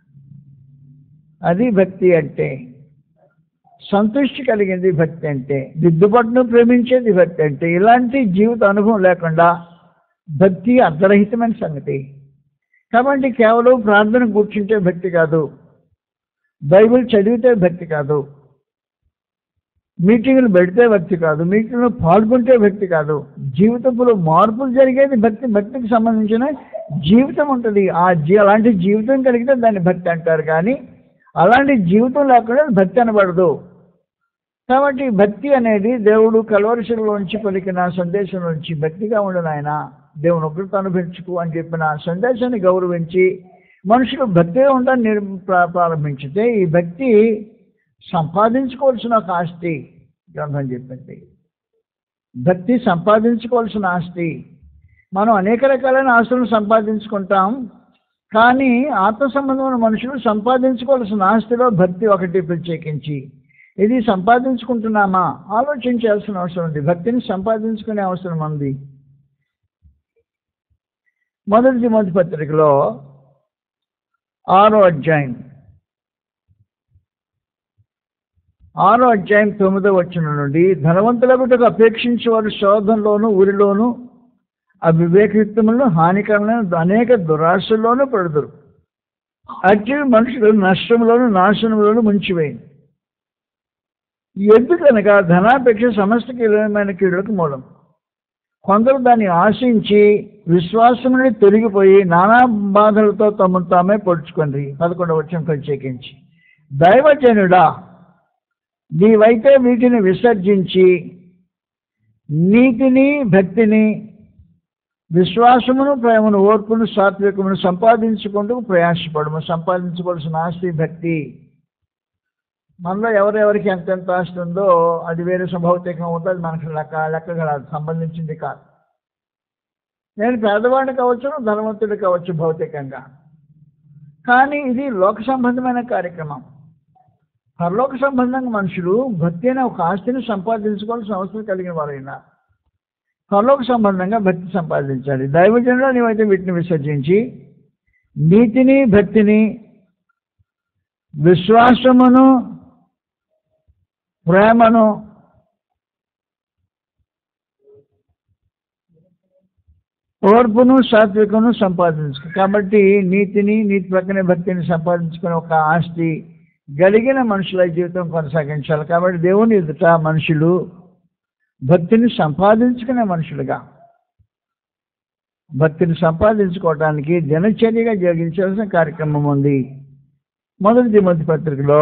అది భక్తి అంటే. సంతృష్టి కలిగింది భక్తి అంటే. దిద్దుబాటును ప్రేమించేది భక్తి అంటే. ఇలాంటి జీవిత అనుభవం లేకుండా భక్తి అర్ధరహితమైన సంగతి. కాబట్టి కేవలం ప్రార్థన కూర్చుంటే భక్తి కాదు, బైబిల్ చదివితే భక్తి కాదు, మీటింగులు పెడితే భక్తి కాదు, మీటింగ్లో పాల్గొంటే భక్తి కాదు. జీవితంలో మార్పులు జరిగేది భక్తి. భక్తికి సంబంధించిన జీవితం ఉంటుంది. ఆ జీ అలాంటి జీవితం కలిగితే దాన్ని భక్తి అంటారు, కానీ అలాంటి జీవితం లేకుండా భక్తి అనబడదు. కాబట్టి భక్తి అనేది దేవుడు కల్వరిశిలోంచి పలికిన సందేశం నుంచి భక్తిగా ఉండను ఆయన దేవుని ఉగ్రత అనుభవించుకు అని చెప్పిన సందేశాన్ని గౌరవించి మనుషులు భక్తిగా ఉండని ప్రారంభించితే ఈ భక్తి సంపాదించుకోవాల్సిన ఒక ఆస్తి. గ్రంథం చెప్పింది భక్తి సంపాదించుకోవాల్సిన ఆస్తి. మనం అనేక రకాలైన ఆస్తులను సంపాదించుకుంటాం, కానీ ఆత్మ సంబంధమైన మనుషులు సంపాదించుకోవాల్సిన ఆస్తిలో భక్తి ఒకటి ప్రత్యేకించి. ఇది సంపాదించుకుంటున్నామా ఆలోచించాల్సిన అవసరం ఉంది. భక్తిని సంపాదించుకునే అవసరం ఉంది. మొదటి తిమోతి పత్రికలో ఆరో అధ్యాయం ఆరో అధ్యాయం తొమ్మిదో వచనం నుండి, ధనవంతులకు అపేక్షించే వారు శోధనలోను ఊరిలోను అవివేకయుక్తములను హానికరమైన అనేక దురాశల్లోనూ పడుదురు. అట్టి మనుషులు నష్టంలోను నాశనంలోను ముంచివేయింది. ఎందుకనగా ధనాపేక్ష సమస్త కీలమైన కీడులకు మూలం. కొందరు దాన్ని ఆశించి విశ్వాసం నుండి తొలగిపోయి నానా బాధలతో తమను తామే పొడుచుకుంది. పదకొండవ వచనం ప్రత్యేకించి, దైవజనుడా నీవైతే వీటిని విసర్జించి నీతిని భక్తిని విశ్వాసమును, ప్రేమను, ఓర్పును, సాత్వికమును సంపాదించుకుంటూ ప్రయాసపడము. సంపాదించుకోవాల్సిన ఆస్తి భక్తి. మనలో ఎవరెవరికి ఎంతెంత ఆస్తి ఉందో అది వేరే భౌతికంగా ఉంటుంది, మనకు లెక్క లెక్క కాదు, సంబంధించింది కాదు. నేను పేదవాడిని కావచ్చు, ధనవంతుడు కావచ్చు భౌతికంగా, కానీ ఇది లోక సంబంధమైన కార్యక్రమం. పరలోక సంబంధంగా మనుషులు భక్తి అనే ఒక ఆస్తిని సంపాదించుకోవాల్సిన అవసరం కలిగిన వారైనా పరలోక సంబంధంగా భక్తి సంపాదించాలి. దైవజనులు నీవైతే వీటిని విసర్జించి నీతిని, భక్తిని, విశ్వాసమును, ప్రేమను, ఓర్పును, సాత్వికను సంపాదించుకో. కాబట్టి నీతిని, నీతి ప్రక్కనే భక్తిని సంపాదించుకునే ఒక ఆస్తి కలిగిన మనుషుల జీవితం కొనసాగించాలి. కాబట్టి దేవుని ఎదుట మనుషులు భక్తిని సంపాదించుకునే మనుషులుగా, భక్తిని సంపాదించుకోవడానికి దినచర్యగా జరిగించాల్సిన కార్యక్రమం ఉంది. మొదటి తిమోతి పత్రికలో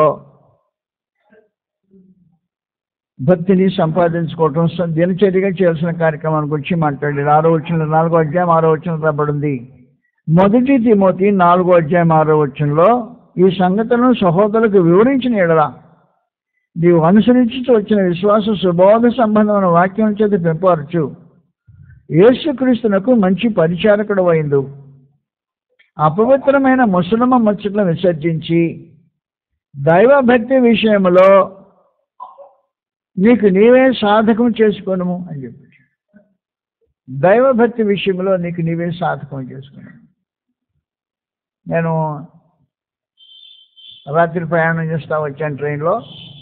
భక్తిని సంపాదించుకోవటం దినచర్యగా చేయాల్సిన కార్యక్రమాన్ని గురించి మాట్లాడారు. ఆరో వచనంలో, నాలుగో అధ్యాయం ఆరో వచనం రాబడింది. మొదటి తిమోతి నాలుగో అధ్యాయం ఆరో వచనంలో ఈ సంగతులను సహోదరులకు వివరించిన ఎడల నీవు అనుసరించి వచ్చిన విశ్వాస సుబోధ సంబంధమైన వాక్యం చేత పెంపరచు యేసుక్రీస్తునకు మంచి పరిచారకుడు అయిందు. అపవిత్రమైన ముసలమ ముచ్చట్లను విసర్జించి దైవభక్తి విషయంలో నీకు నీవే సాధకం చేసుకోను అని చెప్పి, దైవభక్తి విషయంలో నీకు నీవే సాధకం చేసుకున్నాను. నేను రాత్రి ప్రయాణం చేస్తా వచ్చాను ట్రైన్లో.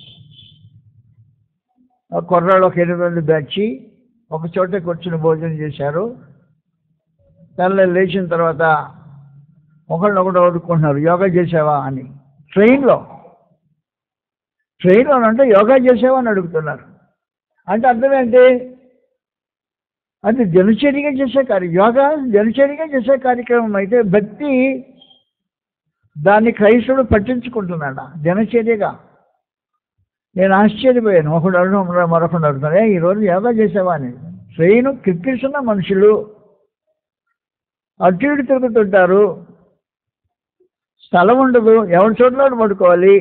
కుర్రాళ్ళు ఒక ఎనిమిది మంది బ్యాచి ఒక చోట కూర్చుని భోజనం చేశారు. తెల్ల లేచిన తర్వాత ఒకళ్ళొకటి అడుక్కుంటున్నారు, యోగా చేసావా అని. ట్రైన్లో ట్రైన్లో అంటే యోగా చేసావా అని అడుగుతున్నారు. అంటే అర్థం ఏంటి? అది దినచర్యగా చేసే కార్యం. యోగా దినచర్యగా చేసే కార్యక్రమం అయితే భక్తి దాన్ని క్రైస్తవుడు పట్టించుకుంటున్నాడా దినచర్యగా? నేను ఆశ్చర్యపోయాను. ఒకడు అడుగు మరొకడు అడుగుతాను, ఏ ఈరోజు యోగా చేసావా అని. ట్రైను కిక్కిస్తున్న మనుషులు అటు ఇటు తిరుగుతుంటారు, స్థలం ఉండదు, ఎవరి చోట్ల పడుకోవాలి.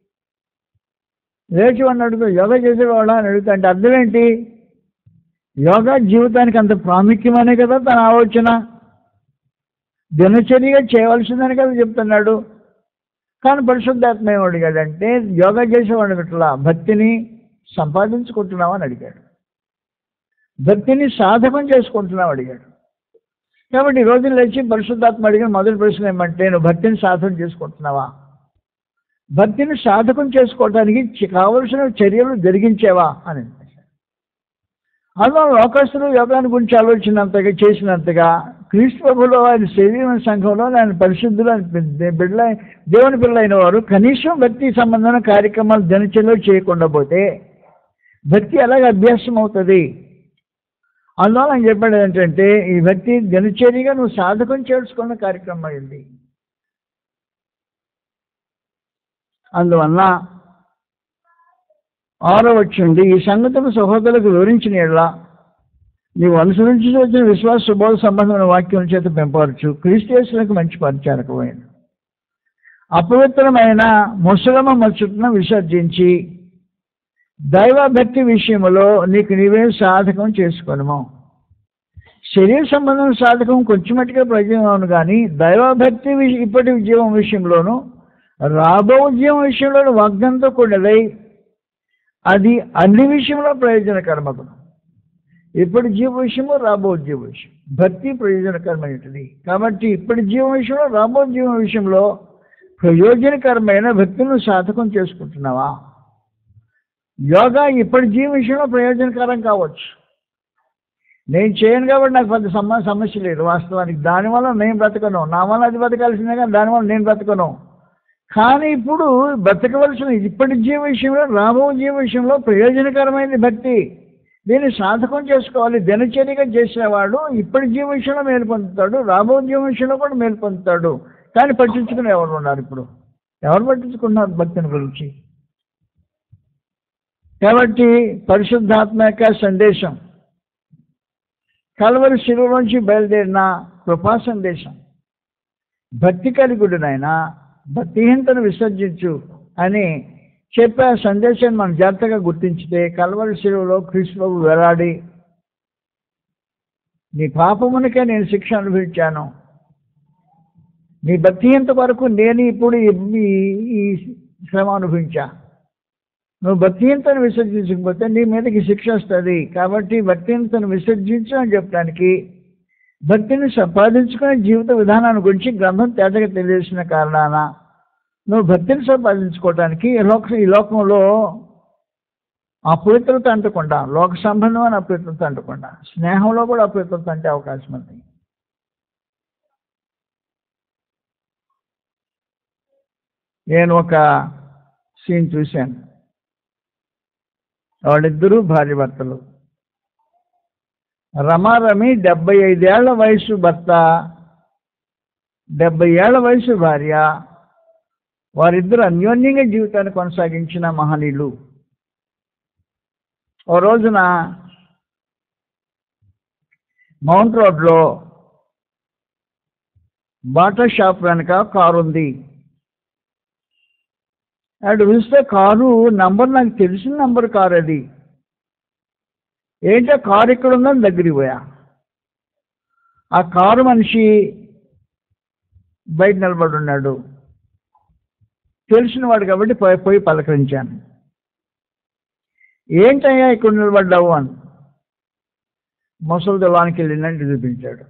లేచి వాడిని అడుగు, యోగా చేసేవాళ్ళ అని అడుగుతా. అంటే అర్థం ఏంటి? యోగా జీవితానికి అంత ప్రాముఖ్యమనే కదా తన ఆలోచన. దినచర్యగా చేయవలసిందని కదా చెప్తున్నాడు. కానీ పరిశుద్ధాత్మ ఏం అడిగాడంటే, యోగా చేసేవాడు అట్లా భక్తిని సంపాదించుకుంటున్నావు అని అడిగాడు, భక్తిని సాధకం చేసుకుంటున్నావు అడిగాడు. కాబట్టి ఈ రోజున లేచి పరిశుద్ధాత్మ అడిగిన మొదటి ప్రశ్న ఏమంటే, నువ్వు భక్తిని సాధకం చేసుకుంటున్నావా? భక్తిని సాధకం చేసుకోవడానికి కావలసిన చర్యలు జరిగించేవా అని. అందులో లోకస్తులు యోగాన్ని గురించి ఆలోచించినంతగా చేసినంతగా క్రీస్తు ప్రభులో ఆయన శరీరం సంఘంలో ఆయన పరిశుద్ధులు బిడ్డల దేవుని పిల్లలు అయిన వారు కనీసం భక్తి సంబంధమైన కార్యక్రమాలు దినచర్యలో చేయకుండా పోతే భక్తి ఎలాగ అభ్యాసం అవుతుంది? అందువల్ల ఆయన చెప్పాడు ఏంటంటే, ఈ భక్తి దినచర్యగా నువ్వు సాధకం చేసుకున్న కార్యక్రమం అయింది. అందువల్ల ఆరో వచ్చింది, ఈ సంగతులు సహోదరులకు వివరించిన ఎడల నీవు అనుసరించి వచ్చిన విశ్వాస సుబోధ సంబంధమైన వాక్యం చేత పెంపరచు క్రీస్తు యేసులకు మంచి పరిచారకమైన. అపవిత్రమైన ముసలమ మచ్చుటను విసర్జించి దైవభక్తి విషయంలో నీకు నీవే సాధకం చేసుకొనుము. శరీర సంబంధం సాధకం కొంచెం మట్టుగా ప్రయోజనం, కానీ దైవభక్తి ఇప్పటి జీవం విషయంలోనూ రాబో జీవం విషయంలో వాగ్దంతో కూడదై అది అన్ని విషయంలో ప్రయోజనకరమగును. ఇప్పటి జీవ విషయము, రాబో జీవ విషయం. భక్తి ప్రయోజనకరమైనది. కాబట్టి ఇప్పటి జీవం విషయంలో, రాబో జీవం విషయంలో ప్రయోజనకరమైన భక్తిని సాధకం చేసుకుంటున్నావా? యోగా ఇప్పటి జీవ విషయంలో ప్రయోజనకరం కావచ్చు. నేను చేయను కాబట్టి నాకు పెద్ద సమ సమస్య లేదు వాస్తవానికి. దానివల్ల నేను బ్రతకను, నా వల్ల అది బ్రతకాల్సిందే, కానీ దానివల్ల నేను బ్రతకను. కానీ ఇప్పుడు బ్రతకవలసిన ఇప్పటి జీవ విషయంలో, రాబో జీవ విషయంలో ప్రయోజనకరమైనది భక్తి. దీన్ని సాధకం చేసుకోవాలి. దినచర్యగా చేసేవాడు ఇప్పటి జీవ విషయంలో మేలు పొందుతాడు, రాబో జీవ విషయంలో కూడా మేలు పొందుతాడు. కానీ పట్టించుకుని ఎవరు ఉన్నారు? ఇప్పుడు ఎవరు పట్టించుకున్నారు భక్తిని గురించి? కాబట్టి పరిశుద్ధాత్మ యొక్క సందేశం కల్వరి శిలువలోంచి బయలుదేరిన కృపా సందేశం. భక్తి కలిగుడునైనా భక్తిహీనతను విసర్జించు అని చెప్పే ఆ సందేశాన్ని మనం జాగ్రత్తగా గుర్తించితే, కల్వరి శిలువలో క్రీస్తు వేలాడి నీ పాపమునికే నేను శిక్ష అనుభవించాను, నీ భక్తిహీనత వరకు నేను ఇప్పుడు ఈ శ్రమ అనుభవించా, నువ్వు భక్తిహీనతను విసర్జించకపోతే నీ మీదకి శిక్ష వస్తుంది, కాబట్టి భక్తిహీనతను విసర్జించు అని చెప్పడానికి, భక్తిని సంపాదించుకునే జీవిత విధానాన్ని గురించి గ్రంథం తేటగా తెలియజేసిన కారణాన నువ్వు భక్తిని సంపాదించుకోవడానికి ఈ లోక ఈ లోకంలో అపవిత్రత అంటకుండా, లోక సంబంధమైన అపవిత్రత అంటకుండా, స్నేహంలో కూడా అపవిత్రత అంటే అవకాశం ఉంది. నేను ఒక సీన్ చూశాను. వాళ్ళిద్దరూ భార్య భర్తలు. రమారమి డెబ్బై ఐదేళ్ల వయసు భర్త, డెబ్బై ఏళ్ల వయసు భార్య, వారిద్దరు అన్యోన్యంగా జీవితాన్ని కొనసాగించిన మహనీయులు. ఓ రోజున మౌంట్ రోడ్లో బాటా షాప్ వెనక కారు ఉంది. అటు చూస్తే కారు నంబర్ నాకు తెలిసిన నంబర్ కారు అది. ఏంటో కారు ఇక్కడ ఉందని దగ్గరికి పోయా. ఆ కారు మనిషి బయట నిలబడి ఉన్నాడు. తెలిసిన వాడు కాబట్టి పోయి పోయి పలకరించాను. ఏంటయ్యా ఇక్కడ నిలబడ్డావు అని. ముసలి దళానికి వెళ్ళిందంటే చూపించాడు.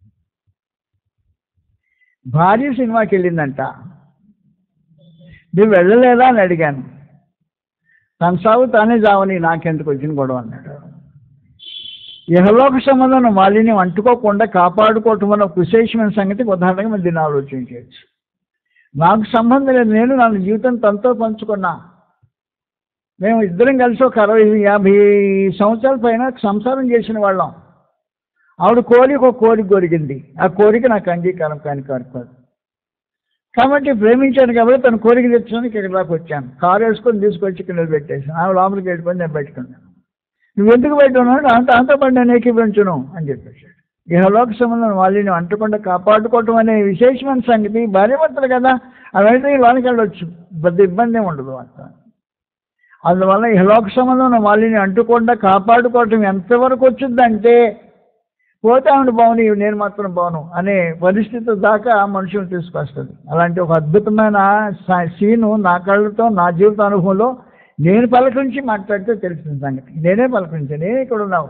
భార్య సినిమాకి వెళ్ళిందంట. నువ్వు వెళ్ళలేదా అని అడిగాను. తన సాగు తానే జావని నాకెందుకు వచ్చిన గొడవ అన్నాడు. ఇహలోక సంబంధం మాలిన్యం అంటుకోకుండా కాపాడుకోవటం వల్ల ఒక విశేషమైన సంగతి ఉదాహరణగా మనం దీన్ని ఆలోచించవచ్చు. నాకు సంబంధం లేదు, నేను నా జీవితం తనతో పంచుకున్నా. మేము ఇద్దరం కలిసి ఒక అరవై యాభై సంవత్సరాల పైన సంసారం చేసిన వాళ్ళం. ఆవిడ కోరిక ఒక కోరిక కోరికింది. ఆ కోరిక నాకు అంగీకారం కాని కాదు. కాబట్టి ప్రేమించాను కాబట్టి తన కోరిక తెచ్చడానికి ఇక్కడ దాకా వచ్చాను. కారు వేసుకొని తీసుకొచ్చి ఇక్కడ నిలబెట్టేసాను. ఆవిడ లోపలికి వెళ్ళిపోయి నేను పెట్టుకున్నాను. నువ్వు ఎందుకు పెట్టుకున్నావు? అంత అంత పడి నేను ఏకీపించును అని చెప్పేసాడు. ఇహలోక సంబంధం వాళ్ళని అంటకుండా కాపాడుకోవటం అనే విశేషమైన సంగతి. భార్య భర్తలు కదా, అవైతే లోనికి వెళ్ళొచ్చు, పెద్ద ఇబ్బంది ఏమి ఉండదు అంత. అందువల్ల ఇహలోక సంబంధం వాళ్ళని అంటకుండా కాపాడుకోవటం ఎంతవరకు వచ్చిందంటే, పోతే ఆవిడ బాగుని నేను మాత్రం బాగును అనే పరిస్థితి దాకా మనుషులు తీసుకొస్తుంది. అలాంటి ఒక అద్భుతమైన సీను నా కళ్ళతో నా జీవిత అనుభవంలో నేను పలకరించి మాట్లాడితే తెలిసిన సంగతి. నేనే పలకరించాను, నేనే ఇక్కడ ఉన్నావు.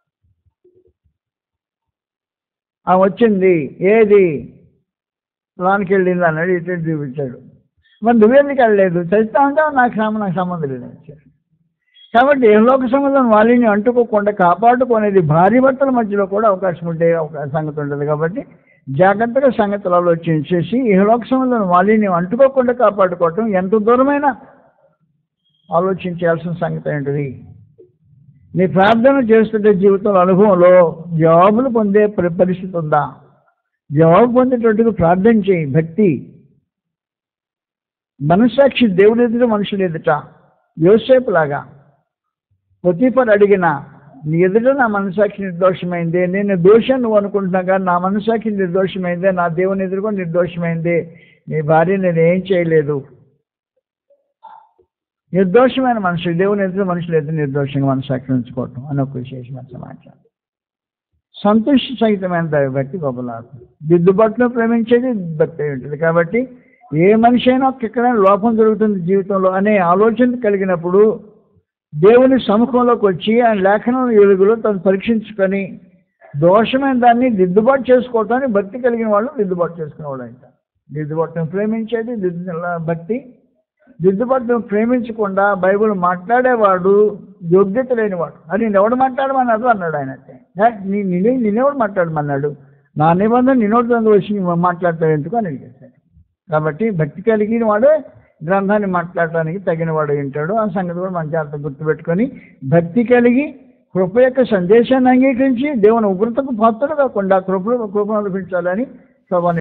ఆ వచ్చింది, ఏది లోనికి వెళ్ళింది అన్నాడు. ఇటు చూపించాడు. మరి నువ్వెందుకు వెళ్ళలేదు? చదువుతా ఉంటావు, నాకు సంబంధం నాకు సంబంధం లేదు వచ్చాడు. కాబట్టి ఏలోక సంబంధం వాళ్ళని అంటుకోకుండా కాపాడుకునేది భార్య భర్తల మధ్యలో కూడా అవకాశం ఉండే ఒక సంగతి ఉంటుంది. కాబట్టి జాగ్రత్తగా సంగతులు ఆలోచించేసి ఇహలోక సంబంధం వాళ్ళని అంటుకోకుండా కాపాడుకోవటం ఎంత దూరమైనా ఆలోచించాల్సిన సంగతి ఏంటిది. నీ ప్రార్థన చేస్తుంటే జీవితంలో అనుభవంలో జవాబులు పొందే పరిస్థితి ఉందా? జవాబు పొందేటట్టుగా ప్రార్థన చేయి. భక్తి మనస్సాక్షి దేవుని ఎదుట మనుషులు ఎదుట యోసేపు లాగా పొతీఫర్ అడిగిన, నీ ఎదుట నా మనస్సాక్షి నిర్దోషమైందే, నేను దోషం నువ్వు అనుకుంటున్నా కానీ నా మనస్సాక్షి నిర్దోషమైందే, నా దేవుని ఎదురుగా నిర్దోషమైందే, నీ భార్య నేను ఏం చేయలేదు. నిర్దోషమైన మనుషులు దేవుని ఎదురు మనుషులు ఎదురు నిర్దోషంగా మనస్సాక్షి ఉంచుకోవటం అని ఒక విశేషమైన సమాచారం. సంతృష్టి సహితమైన దైవభక్తి గొప్పలాడు. దిద్దుబాటులో ప్రేమించేది భక్తి ఉంటుంది. కాబట్టి ఏ మనిషి అయినా ఎక్కడైనా లోపం జరుగుతుంది జీవితంలో అనే ఆలోచన కలిగినప్పుడు దేవుని సముఖంలోకి వచ్చి ఆయన లేఖనం ఎలుగులో తను పరీక్షించుకొని దోషమైన దాన్ని దిద్దుబాటు చేసుకోవటానికి భక్తి కలిగిన వాళ్ళు దిద్దుబాటు చేసుకునేవాళ్ళు అంటారు. దిద్దుబాటును ప్రేమించేది దిద్దు భక్తి. దిద్దుబాటును ప్రేమించకుండా బైబిల్ మాట్లాడేవాడు యోగ్యత లేనివాడు. అది నేను ఎవడు మాట్లాడమన్నాడు అన్నాడు ఆయన. నీ నిన్నే నిన్నెవడు మాట్లాడమన్నాడు? నా నిబంధన నిన్నోటి దాని వచ్చి మాట్లాడతావు ఎందుకు అని అడిగేశాడు. కాబట్టి భక్తి కలిగిన వాడే గ్రంథాన్ని మాట్లాడటానికి తగిన వాడు ఉంటాడు. ఆ సంగతి కూడా మన జాగ్రత్త గుర్తుపెట్టుకొని భక్తి కలిగి కృప యొక్క సందేశాన్ని అంగీకరించి దేవుని ఉగ్రతకు పాత్రలు కాకుండా కృపను కృపను అనిపించాలని సభ